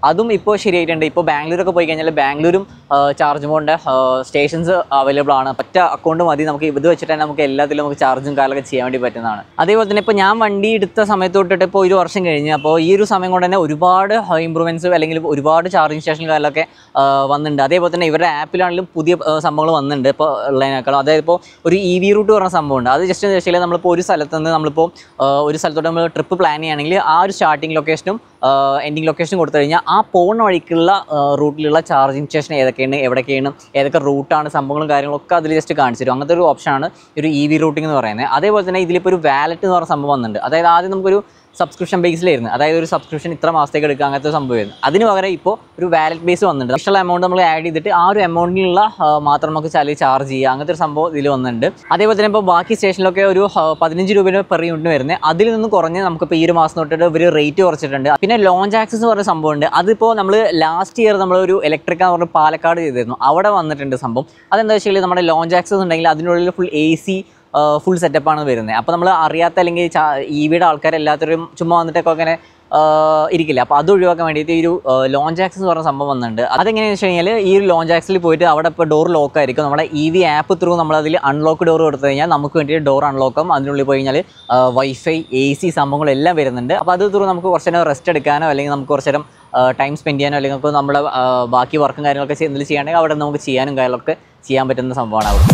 അതും ഇപ്പോൾ ശരിയായിട്ടുണ്ട്. ഇപ്പോൾ ബാംഗ്ലൂരൊക്കെ പോയി കഴിഞ്ഞാൽ ബാംഗ്ലൂരും ചാർജ് മോഡിൻ്റെ സ്റ്റേഷൻസ് അവൈലബിൾ ആണ്. ഒറ്റ അക്കൗണ്ട് മതി, നമുക്ക് ഇത് വെച്ചിട്ട് തന്നെ നമുക്ക് എല്ലാത്തിലും നമുക്ക് ചാർജും കാലൊക്കെ ചെയ്യാൻ വേണ്ടി പറ്റുന്നതാണ്. അതേപോലെ തന്നെ ഇപ്പോൾ ഞാൻ വണ്ടി എടുത്ത സമയത്ത് തൊട്ടിട്ട് ഇപ്പോൾ ഒരു വർഷം കഴിഞ്ഞ്, അപ്പോൾ ഈ ഒരു സമയം കൊണ്ട് തന്നെ ഒരുപാട് ഇമ്പ്രൂവ്മെൻറ്റ്സ് അല്ലെങ്കിൽ ഒരുപാട് ചാർജിങ് സ്റ്റേഷൻ കാലൊക്കെ വന്നിട്ടുണ്ട്. അതേപോലെ തന്നെ ഇവരുടെ ആപ്പിലാണെങ്കിലും പുതിയ സംഭവങ്ങൾ വന്നിട്ടുണ്ട് ഇപ്പോൾ ഉള്ളതിനേക്കാളും. അതായത് ഇപ്പോൾ ഒരു ഇ വി റൂട്ട് പറഞ്ഞ സംഭവമുണ്ട്. അത് ജസ്റ്റ് എന്ന് വെച്ചാൽ നമ്മളിപ്പോൾ ഒരു സ്ഥലത്ത് നിന്ന് നമ്മളിപ്പോൾ ഒരു സ്ഥലത്തോട്ട് നമ്മൾ ട്രിപ്പ് പ്ലാൻ ചെയ്യുകയാണെങ്കിൽ ആ ഒരു സ്റ്റാർട്ടിംഗ് ലൊക്കേഷനും എൻഡിങ് ലൊക്കേഷൻ കൊടുത്തു കഴിഞ്ഞാൽ ആ പോകുന്ന വഴിക്കുള്ള റൂട്ടിലുള്ള ചാർജിങ് സ്റ്റേഷൻ ഏതൊക്കെയാണ്, എവിടെയൊക്കെയാണ്, ഏതൊക്കെ റൂട്ടാണ്, സംഭവങ്ങളും കാര്യങ്ങളൊക്കെ അതിൽ ജസ്റ്റ് കാണിച്ചു തരും. അങ്ങനത്തെ ഒരു ഓപ്ഷനാണ് ഒരു ഇ വി റൂട്ടിംഗ് എന്ന് പറയുന്നത്. അതേപോലെ തന്നെ ഇതിലിപ്പോൾ ഒരു വാലറ്റ് എന്ന് പറഞ്ഞ സംഭവം വന്നിട്ടുണ്ട്. അതായത് ആദ്യം നമുക്കൊരു സബ്സ്ക്രിപ്ഷൻ ബേസിലായിരുന്നു, അതായത് ഒരു സബ്സ്ക്രിപ്ഷൻ ഇത്ര മാസത്തേക്ക് എടുക്കുക അങ്ങനത്തെ സംഭവമായിരുന്നു. അതിന് പകരം ഇപ്പോൾ ഒരു വാലറ്റ് ബേസ് വന്നിട്ടുണ്ട്. ഇഷ്ടമുള്ള എമൗണ്ട് നമ്മൾ ആഡ് ചെയ്തിട്ട് ആ ഒരു എമൗണ്ടിലുള്ള മാത്രം നമുക്ക് ചില ചാർജ് ചെയ്യുക, അങ്ങനത്തെ ഒരു സംഭവം ഇതിൽ വന്നിട്ടുണ്ട്. അതേപോലെ തന്നെ ഇപ്പോൾ ബാക്കി സ്റ്റേഷനിലൊക്കെ ഒരു പതിനഞ്ച് രൂപയുടെ പെർ യൂണിറ്റ് വരുന്നത്, അതിൽ നിന്ന് കുറഞ്ഞ് നമുക്കിപ്പോൾ ഈ ഒരു മാസം തൊട്ടിട്ട് ഒരു റേറ്റ് കുറച്ചിട്ടുണ്ട്. പിന്നെ ലോഞ്ച് ആക്സസ് എന്ന് പറഞ്ഞ സംഭവമുണ്ട്. അതിപ്പോൾ നമ്മൾ ലാസ്റ്റ് ഇയർ നമ്മളൊരു ഇലക്ട്രിക് എന്ന് പറഞ്ഞ പാലക്കാട് ചെയ്തിരുന്നു, അവിടെ വന്നിട്ടുണ്ട് സംഭവം. അതെന്താ വെച്ചാൽ നമ്മുടെ ലോഞ്ച് ആക്സസ് ഉണ്ടെങ്കിൽ അതിനുള്ളിൽ ഫുൾ എ സി ഫുൾ സെറ്റപ്പാണ് വരുന്നത്. അപ്പോൾ നമ്മൾ അറിയാത്ത അല്ലെങ്കിൽ ഇ വിയുടെ ആൾക്കാരെല്ലാത്തവരും ചുമ്മാ വന്നിട്ടൊക്കെ അങ്ങനെ ഇരിക്കില്ല. അപ്പോൾ അത് ഒഴിവാക്കാൻ വേണ്ടിയിട്ട് ഈ ഒരു ലോഞ്ച് ആക്സസ് എന്ന് പറഞ്ഞ സംഭവം വന്നിട്ടുണ്ട്. അതെങ്ങനെയാണെന്ന് വെച്ച് കഴിഞ്ഞാൽ ഈ ഒരു ലോഞ്ച് ആക്സിൽ പോയിട്ട് അവിടെ ഇപ്പോൾ ഡോർ ലോക്ക് ആയിരിക്കും. നമ്മുടെ ഇ വി ആപ്പ് ത്രൂ നമ്മളതിൽ അൺലോക്ക് ഡോർ കൊടുത്തു കഴിഞ്ഞാൽ നമുക്ക് വേണ്ടിയിട്ട് ഡോർ അൺലോക്കും, അതിനുള്ളിൽ പോയി കഴിഞ്ഞാൽ വൈഫൈ, എ സി സംഭവങ്ങളെല്ലാം വരുന്നുണ്ട്. അപ്പോൾ അത് ത്രൂ നമുക്ക് കുറച്ച് നേരം റെസ്റ്റ് എടുക്കാനോ അല്ലെങ്കിൽ നമുക്ക് കുറച്ച് നേരം ടൈം സ്പെൻഡ് ചെയ്യാനോ അല്ലെങ്കിൽ നമുക്ക് നമ്മുടെ ബാക്കി വർക്കും കാര്യങ്ങളൊക്കെ എന്തെങ്കിലും ചെയ്യുകയാണെങ്കിൽ അവിടെ നമുക്ക് ചെയ്യാനും കാര്യങ്ങളൊക്കെ ചെയ്യാൻ പറ്റുന്ന സംഭവമാണ് അവിടെ.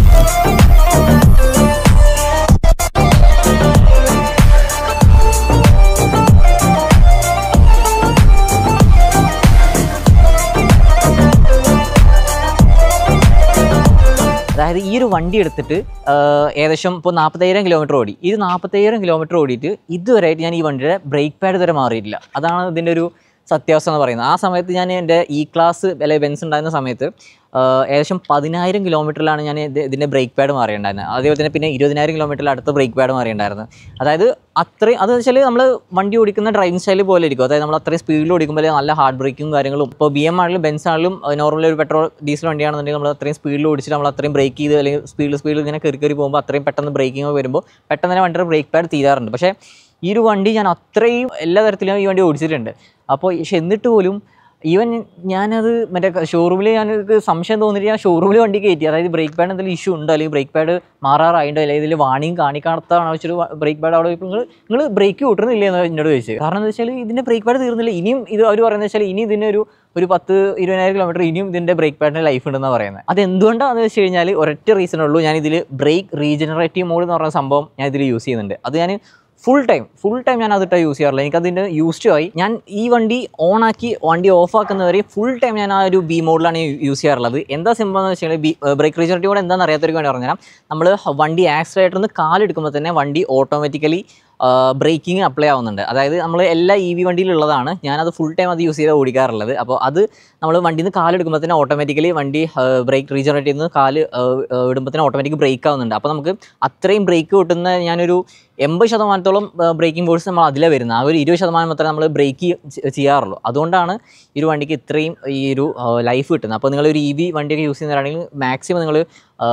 അതായത് ഈ ഒരു വണ്ടി എടുത്തിട്ട് ഏകദേശം ഇപ്പോൾ നാൽപ്പത്തയ്യായിരം കിലോമീറ്റർ ഓടി. ഇത് നാൽപ്പത്തയ്യായിരം കിലോമീറ്റർ ഓടിയിട്ട് ഇതുവരെയായിട്ട് ഞാൻ ഈ വണ്ടിയുടെ ബ്രേക്ക് പാഡ് വരെ മാറിയിട്ടില്ല. അതാണ് ഇതിൻ്റെ ഒരു സത്യാവസ്ഥ എന്ന് പറയുന്നത്. ആ സമയത്ത് ഞാൻ എൻ്റെ ഇ ക്ലാസ് അല്ലെങ്കിൽ ബെൻസ് ഉണ്ടായിരുന്ന സമയത്ത് ഏകദേശം പതിനായിരം കിലോമീറ്ററിലാണ് ഞാൻ ഇതിൻ്റെ ബ്രേക്ക് പാഡ് മാറിയിട്ടുണ്ടായിരുന്നത്. അതേപോലെ തന്നെ പിന്നെ ഇരുപതിനായിരം കിലോമീറ്ററിൽ അടുത്ത ബ്രേക്ക് പാഡ് മാറിയിട്ടുണ്ടായിരുന്നു. അതായത് അത്രയും അത് വെച്ചാൽ നമ്മൾ വണ്ടി ഓടിക്കുന്ന ഡ്രൈവിംഗ് സ്റ്റൈൽ പോലെ ഇരിക്കും. അതായത് നമ്മൾ അത്രയും സ്പീഡിൽ ഓടിക്കുമ്പോൾ നല്ല ഹാർഡ് ബ്രേക്കിങ്ങും കാര്യങ്ങളും. ഇപ്പോൾ ബി എം ആണെങ്കിലും ബെൻസ് ആണെങ്കിലും നോർമലി ഒരു പെട്രോൾ ഡീസൽ വണ്ടിയാണെന്നുണ്ടെങ്കിൽ നമ്മൾ അത്രയും സ്പീഡിൽ ഓടിച്ചിട്ട് നമ്മൾ അത്രയും ബ്രേക്ക് ചെയ്ത് അല്ലെങ്കിൽ സ്പീഡിൽ സ്പീഡിൽ ഇങ്ങനെ കയറി കയറി പോകുമ്പോൾ അത്രയും പെട്ടെന്ന് ബ്രേക്കിംഗ് വരുമ്പോൾ പെട്ടെന്ന് തന്നെ വണ്ടിയുടെ ബ്രേക്ക് പാഡ് തീരാറുണ്ട്. പക്ഷേ ഈ ഒരു വണ്ടി ഞാൻ അത്രയും എല്ലാ തരത്തിലും ഈ വണ്ടി ഓടിച്ചിട്ടുണ്ട്. അപ്പോൾ പക്ഷെ എന്നിട്ട് പോലും ഈവൻ ഞാനത് മറ്റേ ഷോറൂമിൽ ഞാനത് സംശയം തോന്നിയിട്ട് ഞാൻ ഷോറൂമിൽ വണ്ടി കയറ്റി. അതായത് ബ്രേക്ക് പാഡ് എന്തെങ്കിലും ഇഷ്യൂ ഉണ്ടോ അല്ലെങ്കിൽ ബ്രേക്ക് പാഡ് മാറാറായിട്ടോ അല്ലെങ്കിൽ ഇതിൽ വാണിയും കാണിക്കാത്തതാണ് വെച്ചൊരു ബ്രേക്ക് പാഡ് അവിടെ ഇപ്പോൾ നിങ്ങൾ നിങ്ങൾ ബ്രേക്ക് കൂട്ടുന്നില്ലേ എന്ന് എന്നോട് ചോദിച്ചത്. കാരണം എന്താ വെച്ചാൽ ഇതിൻ്റെ ബ്രേക്ക് പാഡ് തീർന്നില്ല. ഇനിയും ഇത് അവർ പറയുന്നത് വെച്ചാൽ ഇനി ഇതിൻ്റെ ഒരു ഒരു പത്ത് ഇരുപതിനായിരം കിലോമീറ്റർ ഇനിയും ഇതിൻ്റെ ബ്രേക്ക് പാഡിൻ്റെ ലൈഫ് ഉണ്ടെന്നാണ് പറയുന്നത്. അത് എന്തുകൊണ്ടാണെന്ന് വെച്ച് കഴിഞ്ഞാൽ ഒരൊറ്റ റീസൺ ഉള്ളൂ. ഞാൻ ഇതിൽ ബ്രേക്ക് റീജനറേറ്റീവ് മോഡ് എന്ന് പറയുന്ന സംഭവം ഞാൻ ഇതിൽ യൂസ് ചെയ്യുന്നുണ്ട്. അത് ഞാൻ ഫുൾ ടൈം ഫുൾ ടൈം ഞാൻ അതിട്ട് യൂസ് ചെയ്യാറില്ല. എനിക്കതിൻ്റെ യൂസ്ഡ് ആയി. ഞാൻ ഈ വണ്ടി ഓണാക്കി വണ്ടി ഓഫ് ആക്കുന്നവരെ ഫുൾ ടൈം ഞാൻ ആ ഒരു ബി മോഡിലാണ് യൂസ് ചെയ്യാറുള്ളത്. എന്താ സിമ്പിൾ എന്ന് വെച്ച് കഴിഞ്ഞാൽ ബി ബ്രേക്ക് റീജനറേറ്റീവ് മോഡ് എന്താണെന്ന് അറിയാത്തവർക്ക് വേണ്ടി പറഞ്ഞുതരാം. നമ്മൾ വണ്ടി ആക്സിലേറ്ററിൽ നിന്ന് കാലെടുക്കുമ്പോൾ തന്നെ വണ്ടി ഓട്ടോമാറ്റിക്കലി ബ്രേക്കിംഗ് അപ്ലൈ ആവുന്നുണ്ട്. അതായത് നമ്മൾ എല്ലാ ഇ വി വണ്ടിയിലുള്ളതാണ്. ഞാനത് ഫുൾ ടൈം അത് യൂസ് ചെയ്ത് ഓടിക്കാറുള്ളത്. അപ്പോൾ അത് നമ്മൾ വണ്ടിയിൽ നിന്ന് കാലെടുക്കുമ്പോൾ തന്നെ ഓട്ടോമാറ്റിക്കലി വണ്ടി ബ്രേക്ക് റീജനറേറ്റ് ചെയ്യുന്ന കാല് ഇടുമ്പോൾ തന്നെ ഓട്ടോമാറ്റിക് ബ്രേക്ക് ആവുന്നുണ്ട്. അപ്പോൾ നമുക്ക് അത്രയും ബ്രേക്ക് കിട്ടുന്ന ഞാനൊരു എൺപത് ശതമാനത്തോളം ബ്രേക്കിംഗ് ഫോഴ്സ് നമ്മൾ അതിലെ വരുന്നത്. ആ ഒരു ഇരുപത് ശതമാനം മാത്രമേ നമ്മൾ ബ്രേക്ക് ചെയ്യാറുള്ളൂ. അതുകൊണ്ടാണ് ഈ ഒരു വണ്ടിക്ക് ഇത്രയും ഈ ഒരു ലൈഫ് കിട്ടുന്നത്. അപ്പോൾ നിങ്ങൾ ഒരു ഇ വി വണ്ടിയൊക്കെ യൂസ് ചെയ്യുന്നവരാണെങ്കിൽ മാക്സിമം നിങ്ങൾ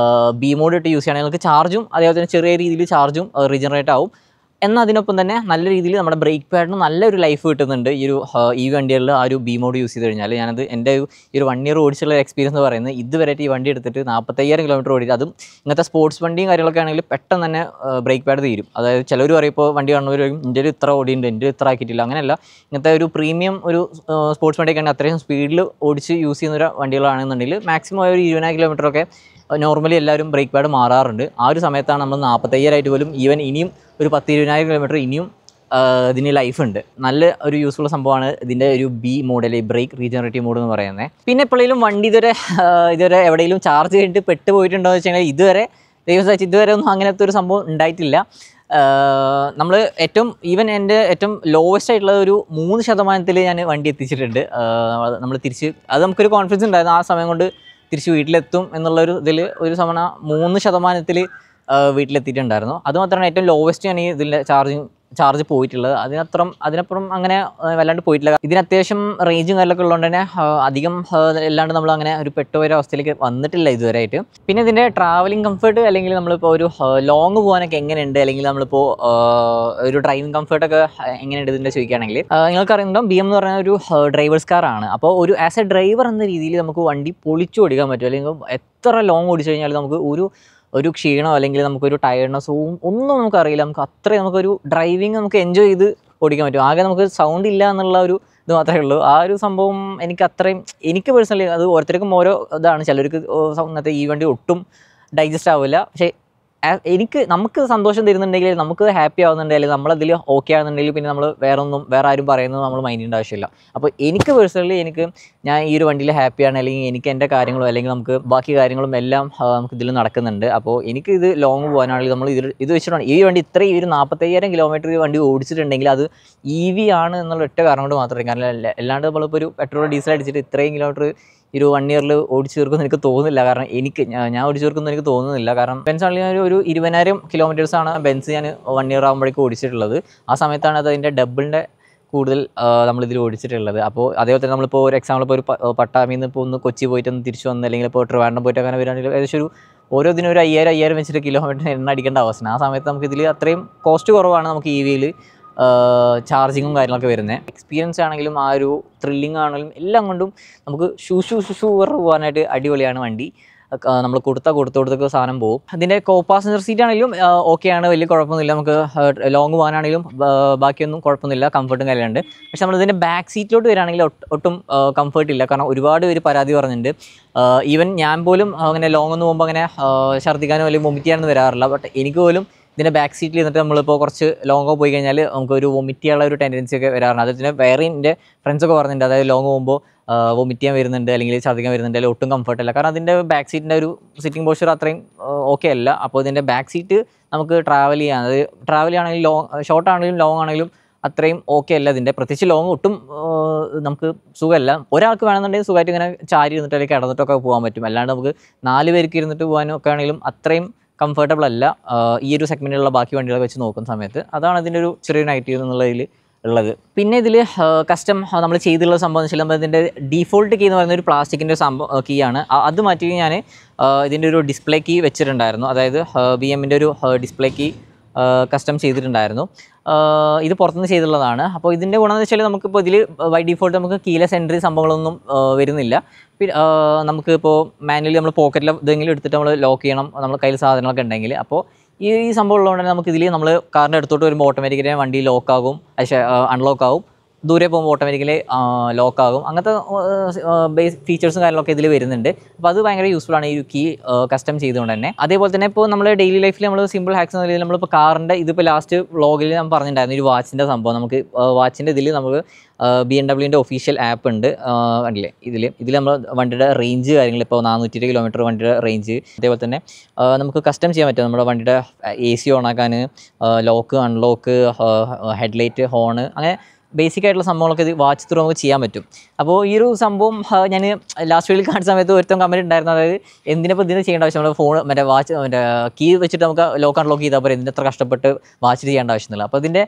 ബി മോഡ് ഇട്ട് യൂസ് ചെയ്യുകയാണെങ്കിൽ നിങ്ങൾക്ക് ചാർജും അതേപോലെ തന്നെ ചെറിയ രീതിയിൽ ചാർജും റീജനറേറ്റ് ആവും. എന്നാൽ അതിനൊപ്പം തന്നെ നല്ല രീതിയിൽ നമ്മുടെ ബ്രേക്ക് പാഡിന് നല്ലൊരു ലൈഫ് കിട്ടുന്നുണ്ട് ഈ ഒരു ഈ വണ്ടികളിൽ ആ ഒരു ബി മോഡ് യൂസ് ചെയ്ത് കഴിഞ്ഞാൽ. ഞാനത് എൻ്റെ ഈ ഒരു വൺ ഇയർ ഓടിച്ചുള്ള എക്സ്പീരിയൻസ് എന്ന് പറയുന്നത് ഇതുവരെയായിട്ട് ഈ വണ്ടി എടുത്തിട്ട് നാൽപ്പത്തയ്യായിരം കിലോമീറ്റർ ഓടിയിട്ട് അതും ഇങ്ങനത്തെ സ്പോർട്സ് വണ്ടിയും കാര്യങ്ങളൊക്കെ ആണെങ്കിൽ പെട്ടെന്ന് തന്നെ ബ്രേക്ക് പാഡ് തീരും. അതായത് ചിലർ പറയും ഇപ്പോൾ വണ്ടി കാണുന്നവർ എൻ്റെ ഒരു ഇത്ര ഓടിയുണ്ട് എൻ്റെ ഇത്ര ആക്കിയിട്ടില്ല. അങ്ങനെയല്ല, ഇങ്ങനത്തെ ഒരു പ്രീമിയം ഒരു സ്പോർട്സ് വണ്ടിയൊക്കെ ആണെങ്കിൽ അത്രയും സ്പീഡിൽ ഓടിച്ച് യൂസ് ചെയ്യുന്ന ഒരു വണ്ടികളാണെന്നുണ്ടെങ്കിൽ മാക്സിമം ഒരു ഇരുപതിനായിരം കിലോമീറ്ററൊക്കെ നോർമലി എല്ലാവരും ബ്രേക്ക് പാഡ് മാറാറുണ്ട്. ആ ഒരു സമയത്താണ് നമ്മൾ നാൽപ്പത്തയ്യായിരമായിട്ട് പോലും ഈവൻ ഇനിയും ഒരു പത്ത് ഇരുപതിനായിരം കിലോമീറ്റർ ഇനിയും ഇതിന് ലൈഫ് ഉണ്ട്. നല്ല ഒരു യൂസ്ഫുൾ സംഭവമാണ് ഇതിൻ്റെ ഒരു ബി മോഡ് അല്ലെങ്കിൽ ബ്രേക്ക് റീജനറേറ്റീവ് മോഡ് എന്ന് പറയുന്നത്. പിന്നെ എപ്പോഴെങ്കിലും വണ്ടി ഇതുവരെ ഇതുവരെ എവിടെയെങ്കിലും ചാർജ് ചെയ്തിട്ട് പെട്ട് പോയിട്ടുണ്ടോ എന്ന് വെച്ച് കഴിഞ്ഞാൽ ഇതുവരെ ദൈവം സഹിച്ച് ഇതുവരെ ഒന്നും അങ്ങനത്തെ ഒരു സംഭവം ഉണ്ടായിട്ടില്ല. നമ്മൾ ഏറ്റവും ഈവൻ എൻ്റെ ഏറ്റവും ലോവസ്റ്റ് ആയിട്ടുള്ള ഒരു മൂന്ന് ശതമാനത്തിൽ ഞാൻ വണ്ടി എത്തിച്ചിട്ടുണ്ട്. നമ്മൾ തിരിച്ച് അത് നമുക്കൊരു കോൺഫിഡൻസ് ഉണ്ടായിരുന്നു ആ സമയം കൊണ്ട് തിരിച്ച് വീട്ടിലെത്തും എന്നുള്ളൊരു ഇതിൽ ഒരു സമയം മൂന്ന് ശതമാനത്തിൽ വീട്ടിലെത്തിയിട്ടുണ്ടായിരുന്നു. അതുമാത്രമാണ് ഏറ്റവും ലോവസ്റ്റ് ഞാൻ ഈ ഇതിൻ്റെ ചാർജിങ് ചാർജ് പോയിട്ടുള്ളത്. അതിനപ്പുറം അതിനപ്പുറം അങ്ങനെ വല്ലാണ്ട് പോയിട്ടില്ല. ഇതിന് അത്യാവശ്യം റേഞ്ചും കാര്യങ്ങളൊക്കെ ഉള്ളതുകൊണ്ട് തന്നെ അധികം അല്ലാണ്ട് നമ്മൾ അങ്ങനെ ഒരു പെട്ടുപോയ അവസ്ഥയിലേക്ക് വന്നിട്ടില്ല ഇതുവരെയായിട്ട്. പിന്നെ ഇതിൻ്റെ ട്രാവലിംഗ് കംഫർട്ട് അല്ലെങ്കിൽ നമ്മളിപ്പോൾ ഒരു ലോങ് പോകാനൊക്കെ എങ്ങനെയുണ്ട്, അല്ലെങ്കിൽ നമ്മളിപ്പോൾ ഒരു ഡ്രൈവിംഗ് കംഫർട്ടൊക്കെ എങ്ങനെയുണ്ട് ഇതിൻ്റെ ചോദിക്കുകയാണെങ്കിൽ, നിങ്ങൾക്ക് അറിയുന്നുണ്ടാവും ബി എം എന്ന് പറയുന്ന ഒരു ഡ്രൈവേഴ്സ് കാറാണ്. അപ്പോൾ ഒരു ആസ് എ ഡ്രൈവർ എന്ന രീതിയിൽ നമുക്ക് വണ്ടി പൊളിച്ചു ഓടിക്കാൻ പറ്റും. അല്ലെങ്കിൽ എത്ര ലോങ് ഓടിച്ചു കഴിഞ്ഞാൽ നമുക്ക് ഒരു ഒരു ക്ഷീണോ അല്ലെങ്കിൽ നമുക്കൊരു ടയർഡ്നെസ്സോ ഒന്നും നമുക്കറിയില്ല. നമുക്ക് അത്രയും നമുക്കൊരു ഡ്രൈവിങ് നമുക്ക് എൻജോയ് ചെയ്ത് ഓടിക്കാൻ പറ്റും. ആകെ നമുക്ക് സൗണ്ട് ഇല്ല എന്നുള്ള ഒരു ഇത് മാത്രമേ ഉള്ളൂ. ആ ഒരു സംഭവം എനിക്ക് അത്രയും എനിക്ക് പേഴ്സണലി, അത് ഓരോരുത്തർക്കും ഓരോ ഇതാണ്. ചിലർക്ക് ഇന്നത്തെ ഈ വണ്ടി ഒട്ടും ഡൈജസ്റ്റ് ആവില്ല. പക്ഷേ എനിക്ക് നമുക്ക് സന്തോഷം തരുന്നുണ്ടെങ്കിൽ, നമുക്ക് ഹാപ്പി ആവുന്നുണ്ടെങ്കിൽ, നമ്മളതിൽ ഓക്കെ ആവുന്നുണ്ടെങ്കിൽ പിന്നെ നമ്മൾ വേറെ ഒന്നും വേറെ ആരും പറയുന്നത് നമ്മൾ മൈൻഡ് ചെയ്യേണ്ട ആവശ്യമില്ല. അപ്പോൾ എനിക്ക് പേഴ്സണലി എനിക്ക് ഞാൻ ഈ ഒരു വണ്ടിയിൽ ഹാപ്പിയാണ്, അല്ലെങ്കിൽ എനിക്ക് എൻ്റെ കാര്യങ്ങളും അല്ലെങ്കിൽ നമുക്ക് ബാക്കി കാര്യങ്ങളും എല്ലാം നമുക്ക് ഇതിൽ നടക്കുന്നുണ്ട്. അപ്പോൾ എനിക്ക് ഇത് ലോങ് പോകാനാണെങ്കിൽ നമ്മൾ ഇതിൽ ഇത് വെച്ചിട്ടാണ് ഈ വണ്ടി ഇത്രയും ഒരു നാൽപ്പത്തയ്യായിരം കിലോമീറ്റർ വണ്ടി ഓടിച്ചിട്ടുണ്ടെങ്കിൽ അത് ഇ വി ആണ് എന്നുള്ള ഒറ്റ കാരണം കൊണ്ട് മാത്രമേ. കാരണം അല്ലാണ്ട് നമ്മളിപ്പോൾ ഒരു പെട്രോൾ ഡീസൽ അടിച്ചിട്ട് ഇത്രയും കിലോമീറ്റർ ഒരു വൺ ഇയറിൽ ഓടിച്ചു തീർക്കുമെന്ന് എനിക്ക് തോന്നുന്നില്ല. കാരണം എനിക്ക് ഞാൻ ഓടിച്ചു തീർക്കുമെന്ന് എനിക്ക് തോന്നുന്നില്ല. കാരണം ബെൻസ് ആണെങ്കിൽ ഒരു ഇരുപതിനായിരം കിലോമീറ്റേഴ്സാണ് ബെൻസ് ഞാൻ വൺ ഇയർ ആകുമ്പോഴേക്കും ഓടിച്ചിട്ടുള്ളത്. ആ സമയത്താണ് അത് അതിൻ്റെ ഡബിളിൻ്റെ കൂടുതൽ നമ്മളിതിൽ ഓടിച്ചിട്ടുള്ളത്. അപ്പോൾ അതേപോലെ തന്നെ നമ്മളിപ്പോൾ ഒരു എക്സാമ്പിൾ ഇപ്പോൾ ഒരു പട്ടാമിയിൽ നിന്ന് ഇപ്പോൾ ഒന്ന് കൊച്ചി പോയിട്ട് ഒന്ന് തിരിച്ചു വന്ന്, അല്ലെങ്കിൽ ഇപ്പോൾ ട്രിവാൻഡ്രം പോയിട്ട് അങ്ങനെ വരികയാണെങ്കിൽ ഏകദേശം ഒരു ഓരോ ദിനം ഒരു അയ്യായിരം അയ്യായിരം വെച്ചിട്ട് കിലോമീറ്റർ എണ്ണ അടിക്കേണ്ട അവസ്ഥ. ആ സമയത്ത് നമുക്ക് ഇതിൽ അത്രയും കോസ്റ്റ് കുറവാണ് നമുക്ക് ഇ വിയിൽ ചാർജിങ്ങും കാര്യങ്ങളൊക്കെ വരുന്നത്. എക്സ്പീരിയൻസ് ആണെങ്കിലും ആ ഒരു ത്രില്ലിംഗ് ആണെങ്കിലും എല്ലാം കൊണ്ടും നമുക്ക് ഷൂ ഷൂ ഷൂ ഷൂർ പോകാനായിട്ട് അടിപൊളിയാണ് വണ്ടി. നമ്മൾ കൊടുത്താൽ കൊടുത്ത് കൊടുത്തൊക്കെ സാധനം പോകും. അതിൻ്റെ കോ പാസഞ്ചർ സീറ്റ് ആണെങ്കിലും ഓക്കെയാണ്, വലിയ കുഴപ്പമൊന്നുമില്ല. നമുക്ക് ലോങ് പോകാനാണെങ്കിലും ബാക്കിയൊന്നും കുഴപ്പമൊന്നുമില്ല, കംഫർട്ടും കാര്യമുണ്ട്. പക്ഷെ നമ്മളിതിൻ്റെ ബാക്ക് സീറ്റിലോട്ട് വരികയാണെങ്കിൽ ഒട്ടും കംഫർട്ട് ഇല്ല. കാരണം ഒരുപാട് പേര് പരാതി പറഞ്ഞിട്ടുണ്ട്. ഈവൻ ഞാൻ പോലും അങ്ങനെ ലോങ് ഒന്ന് പോകുമ്പോൾ അങ്ങനെ ഛർദ്ദിക്കാനോ അല്ലെങ്കിൽ വൊമിറ്റ് ചെയ്യാനൊന്നും വരാറില്ല. ബട്ട് എനിക്ക് പോലും ഇതിൻ്റെ ബാക്ക് സീറ്റിൽ ഇരുന്നിട്ട് നമ്മളിപ്പോൾ കുറച്ച് ലോങ്ങോ പോയി കഴിഞ്ഞാൽ നമുക്കൊരു വൊമിറ്റ് ചെയ്യാനുള്ള ഒരു ടെൻഡൻസി ഒക്കെ വരാറുണ്ട്. അതിന് വേറെ എൻ്റെ ഫ്രണ്ട്സൊക്കെ പറഞ്ഞിട്ടുണ്ട്, അതായത് ലോങ് പോകുമ്പോൾ വൊമിറ്റ് ചെയ്യാൻ വരുന്നുണ്ട് അല്ലെങ്കിൽ ഛർദ്ദിക്കാൻ വരുന്നുണ്ട്, അല്ലെങ്കിൽ ഒട്ടും കംഫർട്ടല്ല. കാരണം അതിൻ്റെ ബാക്ക് സീറ്റിൻ്റെ ഒരു സിറ്റിംഗ് പോസ്ചർ അത്രയും ഓക്കെ അല്ല. അപ്പോൾ ഇതിൻ്റെ ബാക്ക് സീറ്റ് നമുക്ക് ട്രാവൽ ചെയ്യാൻ, അത് ട്രാവൽ ആണെങ്കിലും ലോങ് ഷോർട്ട് ആണെങ്കിലും ലോങ് ആണെങ്കിലും അത്രയും ഓക്കെ അല്ല. ഇതിൻ്റെ പ്രത്യേകിച്ച് ലോങ് ഒട്ടും നമുക്ക് സുഖമല്ല. ഒരാൾക്ക് വേണമെന്നുണ്ടെങ്കിൽ സുഖമായിട്ട് ഇങ്ങനെ ചാരി ഇരുന്നിട്ട് അല്ലെങ്കിൽ കിടന്നിട്ടൊക്കെ പോകാൻ പറ്റും. അല്ലാണ്ട് നമുക്ക് നാല് പേർക്ക് ഇരുന്നിട്ട് പോകാനും ഒക്കെ ആണെങ്കിലും അത്രയും കംഫർട്ടബിൾ അല്ല ഈ ഒരു സെഗ്മെൻറ്റിലുള്ള ബാക്കി വണ്ടികളെ വെച്ച് നോക്കുന്ന സമയത്ത്. അതാണ് ഇതിൻ്റെ ഒരു ചെറിയ നെഗറ്റീവ് എന്നുള്ളതിൽ ഉള്ളത്. പിന്നെ ഇതിൽ കസ്റ്റം നമ്മൾ ചെയ്തിട്ടുള്ള സംഭവം എന്ന് വെച്ചാൽ നമ്മൾ ഇതിൻ്റെ ഡീഫോൾട്ട് കീ എന്ന് പറയുന്ന ഒരു പ്ലാസ്റ്റിക്കിൻ്റെ സംഭവം കീ ആണ്. അത് മാറ്റി ഞാൻ ഇതിൻ്റെ ഒരു ഡിസ്പ്ലേ കീ വെച്ചിട്ടുണ്ടായിരുന്നു. അതായത് ബി എമ്മിൻ്റെ ഒരു ഡിസ്പ്ലേ കീ കസ്റ്റം ചെയ്തിട്ടുണ്ടായിരുന്നു. ഇത് പുറത്തുനിന്ന് ചെയ്തിട്ടുള്ളതാണ്. അപ്പോൾ ഇതിൻ്റെ ഗുണമെന്ന് വെച്ചാൽ നമുക്കിപ്പോൾ ഇതിൽ ബൈ ഡീഫോൾട്ട് നമുക്ക് കീലെസ് എൻട്രി സംഭവങ്ങളൊന്നും വരുന്നില്ല. പിന്നെ നമുക്ക് ഇപ്പോൾ മാനുവലി നമ്മൾ പോക്കറ്റിൽ ഇതെങ്കിലും എടുത്തിട്ട് നമ്മൾ ലോക്ക് ചെയ്യണം, നമ്മൾ കയ്യിൽ സാധനങ്ങളൊക്കെ ഉണ്ടെങ്കിൽ. അപ്പോൾ ഈ ഈ സംഭവം ഉള്ളതുകൊണ്ട് തന്നെ നമുക്ക് ഇതിൽ നമ്മൾ കാറിൻ്റെ അടുത്തോട്ട് വരുമ്പോൾ ഓട്ടോമാറ്റിക്കലി വണ്ടി ലോക്കാകും, പക്ഷേ അൺലോക്ക് ആകും. ദൂരെ പോകുമ്പോൾ ഓട്ടോമാറ്റിക്കലി ലോക്കാകും. അങ്ങനത്തെ ബേസ് ഫീച്ചേഴ്സും കാര്യങ്ങളൊക്കെ ഇതിൽ വരുന്നുണ്ട്. അപ്പോൾ അത് ഭയങ്കര യൂസ്ഫുൾ ആണ് ഈ കീ കസ്റ്റം ചെയ്തുകൊണ്ട് തന്നെ. അതേപോലെ തന്നെ ഇപ്പോൾ നമ്മൾ ഡെയിലി ലൈഫിൽ നമ്മൾ സിമ്പിൾ ഹാക്സ് എന്ന രീതിയിൽ നമ്മളിപ്പോൾ കാറിൻ്റെ ഇതിപ്പോൾ ലാസ്റ്റ് വ്ളോഗിൽ ഞാൻ പറഞ്ഞിട്ടുണ്ടായിരുന്നു ഒരു വാച്ചിൻ്റെ സംഭവം. നമുക്ക് വാച്ചിൻ്റെ ഇതിൽ നമുക്ക് ബി എം ഡബ്ല്യുവിൻ്റെ ഒഫീഷ്യൽ ആപ്പ് ഉണ്ട് കണ്ടില്ലേ. ഇതിൽ ഇതിൽ നമ്മൾ വണ്ടിയുടെ റേഞ്ച് കാര്യങ്ങൾ ഇപ്പോൾ നാനൂറ്റി ഇരുപത് കിലോമീറ്റർ വണ്ടിയുടെ റേഞ്ച്. അതേപോലെ തന്നെ നമുക്ക് കസ്റ്റം ചെയ്യാൻ പറ്റും. നമ്മുടെ വണ്ടിയുടെ എ സി ഓണാക്കാൻ, ലോക്ക് അൺലോക്ക്, ഹെഡ്ലൈറ്റ്, ഹോണ്, അങ്ങനെ ബേസിക് ആയിട്ടുള്ള സംഭവങ്ങളൊക്കെ ഇത് വാച്ച് ത്രൂ നമുക്ക് ചെയ്യാൻ പറ്റും. അപ്പോൾ ഈ ഒരു സംഭവം ഞാൻ ലാസ്റ്റ് വീഡിയോയിൽ കാണിച്ച സമയത്ത് ഒരുത്തം കമൻറ്റ് ഉണ്ടായിരുന്നു, അതായത് എന്തിനിപ്പോൾ ഇതിന് ചെയ്യേണ്ട ആവശ്യം, നമ്മുടെ ഫോൺ മറ്റേ വാച്ച് മറ്റേ കീ വെച്ചിട്ട് നമുക്ക് ലോക്ക് അൺലോക്ക് ചെയ്താൽ പോലെ എന്തിനത്ര കഷ്ടപ്പെട്ട് വാച്ച് ചെയ്യേണ്ട ആവശ്യമില്ല. അപ്പോൾ ഇതിൻ്റെ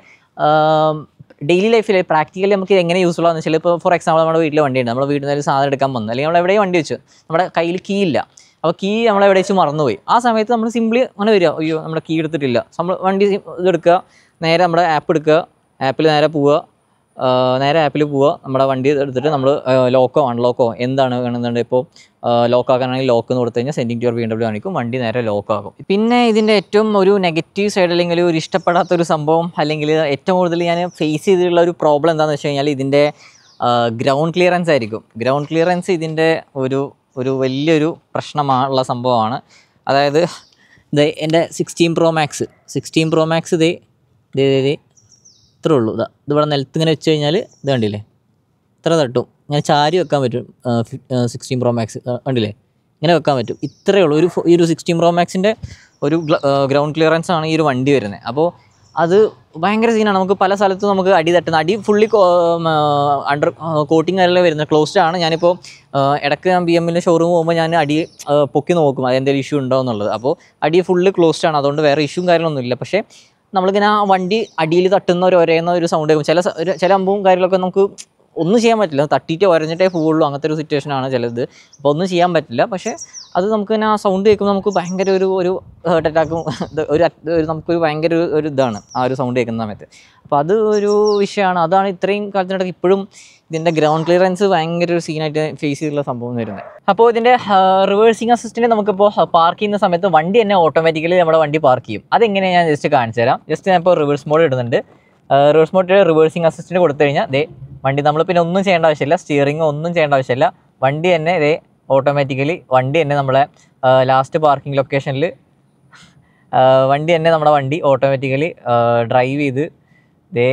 ഡെയിലി ലൈഫിൽ പ്രാക്ടിക്കലി നമുക്ക് എങ്ങനെ യൂസ്ഫുൾ ആണെന്ന് വെച്ചാൽ, ഇപ്പോൾ ഫോർ എക്സാമ്പിൾ നമ്മുടെ വീട്ടിൽ വണ്ടിയുണ്ട്, നമ്മൾ വീട്ടിൽ നിന്ന് ഒരു സാധനം എടുക്കാൻ വന്നു, അല്ലെങ്കിൽ നമ്മൾ എവിടെയും വണ്ടി വെച്ചു, നമ്മുടെ കയ്യിൽ കീ ഇല്ല. അപ്പോൾ കീ നമ്മൾ എവിടെ വെച്ച് മറന്നുപോയി. ആ സമയത്ത് നമ്മൾ സിംപ്ലി അങ്ങനെ വരിക, അയ്യോ നമ്മുടെ കീ എടുത്തിട്ടില്ല, നമ്മൾ വണ്ടി ഇതെടുക്കുക, നേരെ നമ്മുടെ ആപ്പ് എടുക്കുക, ആപ്പിൽ നേരെ പോവുക, നേരെ ആപ്പിൽ പോവുക, നമ്മുടെ വണ്ടി എടുത്തിട്ട് നമ്മൾ ലോക്കോ അൺലോക്കോ എന്താണ് വേണമെന്നുണ്ട്, ഇപ്പോൾ ലോക്കാക്കാനാണെങ്കിൽ ലോക്ക് എന്ന് കൊടുത്തു കഴിഞ്ഞാൽ sending to your B M W കാണിക്കും, വണ്ടി നേരെ ലോക്കാകും. പിന്നെ ഇതിൻ്റെ ഏറ്റവും ഒരു നെഗറ്റീവ് സൈഡ് അല്ലെങ്കിൽ ഒരു ഇഷ്ടപ്പെടാത്തൊരു സംഭവം അല്ലെങ്കിൽ ഏറ്റവും കൂടുതൽ ഞാൻ ഫേസ് ചെയ്തിട്ടുള്ള ഒരു പ്രോബ്ലം എന്താണെന്ന് വെച്ച് കഴിഞ്ഞാൽ ഇതിൻ്റെ ഗ്രൗണ്ട് ക്ലിയറൻസ് ആയിരിക്കും. ഗ്രൗണ്ട് ക്ലിയറൻസ് ഇതിൻ്റെ ഒരു ഒരു വലിയൊരു പ്രശ്നമുള്ള സംഭവമാണ്. അതായത് ഇത് എൻ്റെ sixteen pro max sixteen pro max ഇതേ ഇതേ ഇതേ ഇത്രേ ഉള്ളൂ. ഇതാ ഇതിവിടെ നിലത്ത് ഇങ്ങനെ വെച്ച് കഴിഞ്ഞാൽ ഇത് കണ്ടില്ലേ ഇത്ര തട്ടും, ഇങ്ങനെ ചാരി വെക്കാൻ പറ്റും. സിക്സ്റ്റീൻ പ്രോ മാക്സ് കണ്ടില്ലേ ഇങ്ങനെ വെക്കാൻ പറ്റും. ഇത്രയേ ഉള്ളൂ ഒരു ഈ ഒരു സിക്സ്റ്റീൻ പ്രോ മാക്സിൻ്റെ ഒരു ഗ്രൗണ്ട് ക്ലിയറൻസ് ആണ് ഈ ഒരു വണ്ടി വരുന്നത്. അപ്പോൾ അത് ഭയങ്കര സീനാണ്. നമുക്ക് പല സ്ഥലത്തും നമുക്ക് അടി തട്ടുന്ന അടി ഫുള്ളി അണ്ടർ കോട്ടിങ് കാര്യങ്ങൾ വരുന്നത് ക്ലോസ്ഡ് ആണ്. ഞാനിപ്പോൾ ഇടയ്ക്ക് ഞാൻ ബി എമ്മിൻ്റെ ഷോറൂം പോകുമ്പോൾ ഞാൻ അടി പൊക്കി നോക്കും അതെന്തെങ്കിലും ഇഷ്യൂ ഉണ്ടോ എന്നുള്ളത്. അപ്പോൾ അടി ഫുള്ള് ക്ലോസ്ഡ് ആണ്, അതുകൊണ്ട് വേറെ ഇഷ്യൂവും കാര്യങ്ങളൊന്നുമില്ല. പക്ഷേ നമ്മളിങ്ങനെ ആ വണ്ടി അടിയിൽ തട്ടുന്ന ഒരു ഒരയുന്ന ഒരു സൗണ്ട് കേൾക്കും. ചില ചില അമ്പും കാര്യങ്ങളൊക്കെ നമുക്ക് ഒന്നും ചെയ്യാൻ പറ്റില്ല, തട്ടിയിട്ട് ഒരഞ്ഞിട്ടേ പോവുള്ളൂ, അങ്ങനത്തെ ഒരു സിറ്റുവേഷനാണ് ചിലത്. അപ്പോൾ ഒന്നും ചെയ്യാൻ പറ്റില്ല. പക്ഷേ അത് നമുക്ക് തന്നെ ആ സൗണ്ട് കേൾക്കുമ്പോൾ നമുക്ക് ഭയങ്കര ഒരു ഒരു ഹേർട്ട് അറ്റാക്കും ഒരു ഒരു നമുക്കൊരു ഭയങ്കര ഒരു ഇതാണ് ആ ഒരു സൗണ്ട് കേൾക്കുന്ന സമയത്ത്. അപ്പോൾ അത് ഒരു വിഷയമാണ്. അതാണ് ഇത്രയും കാലത്തിനിടയ്ക്ക് ഇപ്പോഴും ഇതിൻ്റെ ഗ്രൗണ്ട് ക്ലിയറൻസ് ഭയങ്കര ഒരു സീനായിട്ട് ഫേസ് ചെയ്തിട്ടുള്ള സംഭവം വരുന്നത്. അപ്പോൾ ഇതിൻ്റെ റിവേഴ്സിങ് അസിസ്റ്റൻറ്റ് നമുക്കിപ്പോൾ പാർക്ക് ചെയ്യുന്ന സമയത്ത് വണ്ടി തന്നെ ഓട്ടോമാറ്റിക്കലി നമ്മുടെ വണ്ടി പാർക്ക് ചെയ്യും. അതെങ്ങനെയാണ് ഞാൻ ജസ്റ്റ് കാണിച്ചു തരാം. ജസ്റ്റ് ഞാൻ ഇപ്പോൾ റിവേഴ്സ് മോഡ് ഇടുന്നുണ്ട്. റിവേഴ്സ് മോഡിൽ റിവേഴ്സിങ് അസിസ്റ്റൻറ്റ് കൊടുത്തു കഴിഞ്ഞാൽ ദേ വണ്ടി നമ്മൾ പിന്നെ ഒന്നും ചെയ്യേണ്ട ആവശ്യമില്ല, സ്റ്റിയറിങ്ങോ ഒന്നും ചെയ്യേണ്ട ആവശ്യമില്ല. വണ്ടി തന്നെ ഇതേ ഓട്ടോമാറ്റിക്കലി വണ്ടി തന്നെ നമ്മളെ ലാസ്റ്റ് പാർക്കിംഗ് ലൊക്കേഷനിൽ വണ്ടി തന്നെ നമ്മുടെ വണ്ടി ഓട്ടോമാറ്റിക്കലി ഡ്രൈവ് ചെയ്ത് ദേ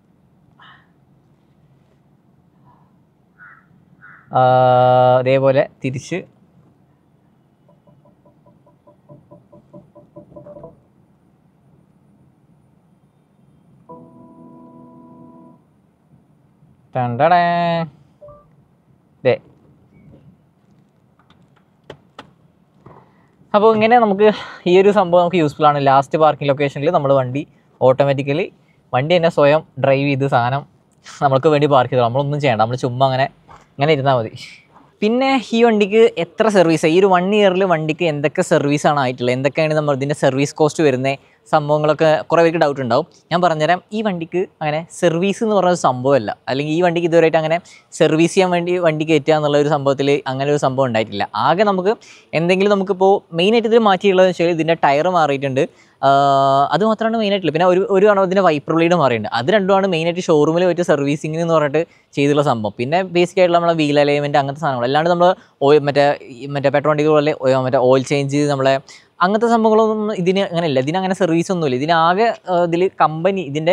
അതേപോലെ തിരിച്ച് ടണ്ടടേ ദേ. അപ്പോൾ ഇങ്ങനെ നമുക്ക് ഈ ഒരു സംഭവം നമുക്ക് യൂസ്ഫുൾ ആണ്. ലാസ്റ്റ് പാർക്കിംഗ് ലൊക്കേഷനിൽ നമ്മൾ വണ്ടി ഓട്ടോമാറ്റിക്കലി വണ്ടി തന്നെ സ്വയം ഡ്രൈവ് ചെയ്ത് സാധനം നമ്മൾക്ക് വേണ്ടി പാർക്ക് ചെയ്തോളാം. നമ്മളൊന്നും ചെയ്യണ്ട, നമ്മൾ ചുമ്മാ അങ്ങനെ അങ്ങനെ ഇരുന്നാൽ മതി. പിന്നെ ഈ വണ്ടിക്ക് എത്ര സർവീസ്, ഈ ഒരു വൺ ഇയറിൽ വണ്ടിക്ക് എന്തൊക്കെ സർവീസാണ് ആയിട്ടുള്ളത്, എന്തൊക്കെയാണ് നമ്മൾ ഇതിൻ്റെ സർവീസ് കോസ്റ്റ് വരുന്നത് സംഭവങ്ങളൊക്കെ കുറേ പേർക്ക് ഡൗട്ട് ഉണ്ടാവും. ഞാൻ പറഞ്ഞുതരാം. ഈ വണ്ടിക്ക് അങ്ങനെ സർവീസ് എന്ന് പറഞ്ഞൊരു സംഭവമല്ല, അല്ലെങ്കിൽ ഈ വണ്ടിക്ക് ഇതുവരെയായിട്ട് അങ്ങനെ സർവീസ് ചെയ്യാൻ വേണ്ടി വണ്ടി കയറ്റുക എന്നുള്ള ഒരു സംഭവത്തിൽ അങ്ങനെ ഒരു സംഭവം ഉണ്ടായിട്ടില്ല. ആകെ നമുക്ക് എന്തെങ്കിലും നമുക്കിപ്പോൾ മെയിനായിട്ട് ഇതിൽ മാറ്റിയുള്ളതെന്ന് വെച്ചാൽ ഇതിൻ്റെ ടയർ മാറിയിട്ടുണ്ട്, അത് മാത്രമാണ് മെയിനായിട്ടുള്ളത്. പിന്നെ ഒരു ഒരു ആണ് ഇതിൻ്റെ വൈപ്പർ ബ്ലേഡ് മാറിയിട്ടുണ്ട്. അത് രണ്ടുമാണ് മെയിനായിട്ട് ഷോറൂമിൽ പോയിട്ട് സർവീസിംഗ് എന്ന് പറഞ്ഞിട്ട് ചെയ്തിട്ടുള്ള സംഭവം. പിന്നെ ബേസിക് ആയിട്ടുള്ള നമ്മളെ വീൽ അലൈൻമെൻറ്റ് അങ്ങനത്തെ സാധനങ്ങൾ, അല്ലാണ്ട് നമ്മൾ ഓയിൽ മറ്റേ മറ്റേ പെട്രോൾ വണ്ടികൾ പോലെ മറ്റേ ഓയിൽ ചേഞ്ച് നമ്മളെ അങ്ങനത്തെ സംഭവങ്ങളൊന്നും ഇതിന് അങ്ങനെയല്ല. ഇതിനങ്ങനെ സർവീസ് ഒന്നുമില്ല. ഇതിനാകെ ഇതിൽ കമ്പനി ഇതിൻ്റെ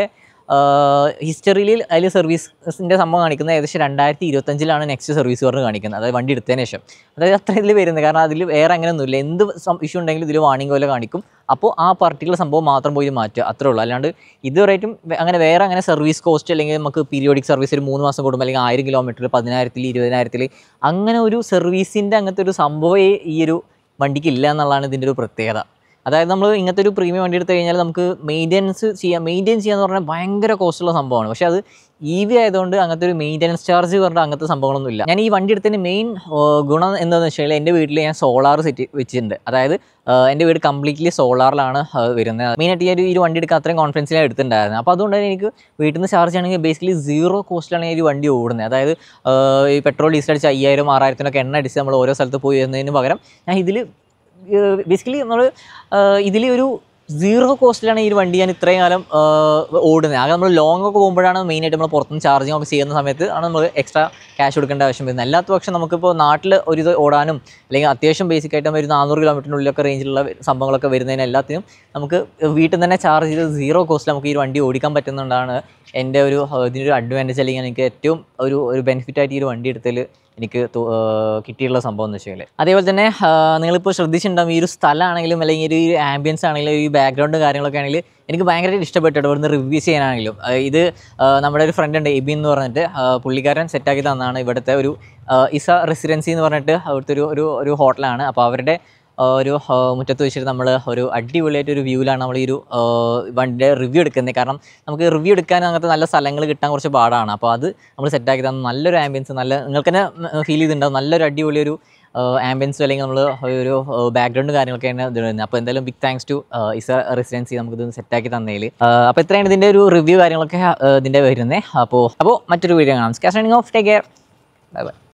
ഹിസ്റ്ററിയിൽ അതിൽ സർവീസിൻ്റെ സംഭവം കാണിക്കുന്നത് ഏകദേശം രണ്ടായിരത്തി ഇരുപത്തഞ്ചിലാണ് നെക്സ്റ്റ് സർവീസ് പറഞ്ഞ് കാണിക്കുന്നത്, അതായത് വണ്ടി എടുത്തതിന് ശേഷം. അതായത് അത്ര ഇതിൽ വരുന്നത്, കാരണം അതിൽ വേറെ അങ്ങനെയൊന്നുമില്ല. എന്ത് ഇഷ്യൂ ഉണ്ടെങ്കിലും ഇതിൽ വാണിംഗ് പോലെ കാണിക്കും. അപ്പോൾ ആ പർട്ടിക്കുലർ സംഭവം മാത്രം പോയി മാറ്റുക, അത്രേ ഉള്ളൂ. അല്ലാണ്ട് ഇതുവരെയായിട്ടും അങ്ങനെ വേറെ അങ്ങനെ സർവീസ് കോസ്റ്റ് അല്ലെങ്കിൽ നമുക്ക് പീരിയോഡിക് സർവീസ് ഒരു മൂന്ന് മാസം കൂടുമ്പോൾ അല്ലെങ്കിൽ ആയിരം കിലോമീറ്റർ പതിനായിരത്തിൽ ഇരുപതിനായിരത്തിൽ അങ്ങനെ ഒരു സർവീസിൻ്റെ അങ്ങനത്തെ ഒരു സംഭവമേ ഈ ഒരു വണ്ടിക്ക് ഇല്ല എന്നുള്ളതാണ് ഇതിൻ്റെ ഒരു പ്രത്യേകത. അതായത് നമ്മൾ ഇങ്ങനത്തെ ഒരു പ്രീമിയം വണ്ടി എടുത്തു കഴിഞ്ഞാൽ നമുക്ക് മെയിൻ്റെനൻസ് ചെയ്യാം. മെയിൻറ്റെയിൻ ചെയ്യുക എന്ന് പറഞ്ഞാൽ ഭയങ്കര കോസ്റ്റുള്ള സംഭവമാണ്. പക്ഷേ അത് ഇ വി ആയതുകൊണ്ട് അങ്ങനത്തെ ഒരു മെയിൻ്റെനൻസ് ചാർജ് പറഞ്ഞാൽ അങ്ങനത്തെ സംഭവങ്ങളൊന്നും ഇല്ല. ഞാൻ ഈ വണ്ടി എടുത്തതിന് മെയിൻ ഗുണം എന്താണെന്ന് വെച്ച് കഴിഞ്ഞാൽ എൻ്റെ വീട്ടിൽ ഞാൻ സോളാർ സെറ്റ് വെച്ചിട്ടുണ്ട്. അതായത് എൻ്റെ വീട് കംപ്ലീറ്റ്ലി സോളാറിലാണ് വരുന്നത്. മെയിനായിട്ട് ഈ ഒരു ഈ വണ്ടി എടുക്കാൻ അത്രയും കോൺഫിഡൻസിലാണ് എടുത്തിട്ടുണ്ടായിരുന്നത്. അപ്പോൾ അതുകൊണ്ട് തന്നെ എനിക്ക് വീട്ടിൽ നിന്ന് ചാർജ് ചെയ്യണമെങ്കിൽ ബേസിക്കലി സീറോ കോസ്റ്റിലാണ് ഈ ഒരു വണ്ടി ഓടുന്നത്. അതായത് ഈ പെട്രോൾ ഡീസൽ അടിച്ച് അയ്യായിരം ആറായിരത്തിനൊക്കെ എണ്ണ അടിച്ച് നമ്മൾ ഓരോ സ്ഥലത്ത് പോയി വരുന്നതിന് പകരം ഞാൻ ഇതിൽ ബേസിക്കലി നമ്മൾ ഇതിൽ ഒരു സീറോ കോസ്റ്റിലാണ് ഈ ഒരു വണ്ടി ഞാൻ ഇത്രയും കാലം ഓടുന്നത്. ആകെ നമ്മൾ ലോങ് ഒക്കെ പോകുമ്പോഴാണ് മെയിനായിട്ട് നമ്മൾ പുറത്തുനിന്ന് ചാർജിങ് ഒക്കെ ചെയ്യുന്ന സമയത്ത് ആണ് നമ്മൾ എക്സ്ട്രാ ക്യാഷ് കൊടുക്കേണ്ട ആവശ്യം വരുന്നത്. അല്ലാത്ത പക്ഷം നമുക്കിപ്പോൾ നാട്ടിൽ ഒരു ഇത് ഓടാനും അല്ലെങ്കിൽ അത്യാവശ്യം ബേസിക്കായിട്ട് ഒരു നാനൂറ് കിലോമീറ്ററിനുള്ളിലൊക്കെ റേഞ്ചിലുള്ള സംഭവങ്ങളൊക്കെ വരുന്നതിന് എല്ലാത്തിനും നമുക്ക് വീട്ടിൽ തന്നെ ചാർജ് ചെയ്ത് സീറോ കോസ്റ്റിൽ നമുക്ക് ഈ വണ്ടി ഓടിക്കാൻ പറ്റുന്നതുകൊണ്ടാണ് എൻ്റെ ഒരു ഇതിനൊരു അഡ്വാൻറ്റേജ് അല്ലെങ്കിൽ എനിക്ക് ഏറ്റവും ഒരു ഒരു ബെനിഫിറ്റായിട്ട് ഈ ഒരു വണ്ടി എടുത്തതിൽ എനിക്ക് കിട്ടിയിട്ടുള്ള സംഭവം എന്ന് വെച്ചാൽ. അതേപോലെ തന്നെ നിങ്ങളിപ്പോൾ ശ്രദ്ധിച്ചിട്ടുണ്ടാകും, ഈ ഒരു സ്ഥലമാണെങ്കിലും അല്ലെങ്കിൽ ഒരു ആംബിയൻസ് ആണെങ്കിലും ഈ ബാക്ക്ഗ്രൗണ്ട് കാര്യങ്ങളൊക്കെ ആണെങ്കിൽ എനിക്ക് ഭയങ്കരമായിട്ട് ഇഷ്ടപ്പെട്ടിട്ട് ഇവിടുന്ന് റിവ്യൂ ചെയ്യാനാണെങ്കിലും. ഇത് നമ്മുടെ ഒരു ഫ്രണ്ട് ഉണ്ട് എബി എന്ന് പറഞ്ഞിട്ട്, പുള്ളിക്കാരൻ സെറ്റാക്കി തന്നതാണ് ഇവിടുത്തെ ഒരു ഇസ റെസിഡൻസി എന്ന് പറഞ്ഞിട്ട് അവിടുത്തെ ഒരു ഒരു ഒരു ഹോട്ടലാണ്. അപ്പോൾ അവരുടെ ഒരു മുറ്റത്ത് വെച്ചിട്ട് നമ്മൾ ഒരു അടിപൊളിയായിട്ട് ഒരു വ്യൂവിലാണ് നമ്മൾ ഈ ഒരു വണ്ടിയുടെ റിവ്യൂ എടുക്കുന്നത്. കാരണം നമുക്ക് റിവ്യൂ എടുക്കാൻ അങ്ങനത്തെ നല്ല സ്ഥലങ്ങൾ കിട്ടാൻ കുറച്ച് പാടാണ്. അപ്പോൾ അത് നമ്മൾ സെറ്റാക്കി തന്നു. നല്ലൊരു ആംബിയൻസ്, നല്ല നിങ്ങൾക്ക് തന്നെ ഫീൽ ചെയ്തിട്ടുണ്ടാവും, നല്ലൊരു അടിപൊളി ഒരു ആംബിയൻസ് അല്ലെങ്കിൽ നമ്മൾ ഒരു ബാക്ക്ഗ്രൗണ്ട് കാര്യങ്ങളൊക്കെയാണ് ഇത് വരുന്നത്. അപ്പോൾ എന്തായാലും big thanks to Isa residency നമുക്കിത് സെറ്റാക്കി തന്നതിൽ. അപ്പോൾ ഇത്രയാണ് ഇതിൻ്റെ ഒരു റിവ്യൂ കാര്യങ്ങളൊക്കെ ഇതിൻ്റെ വരുന്നത്. അപ്പോൾ അപ്പോൾ മറ്റൊരു വീഡിയോ കാണാം. സ്കാഷനിങ് off, take care, bye by.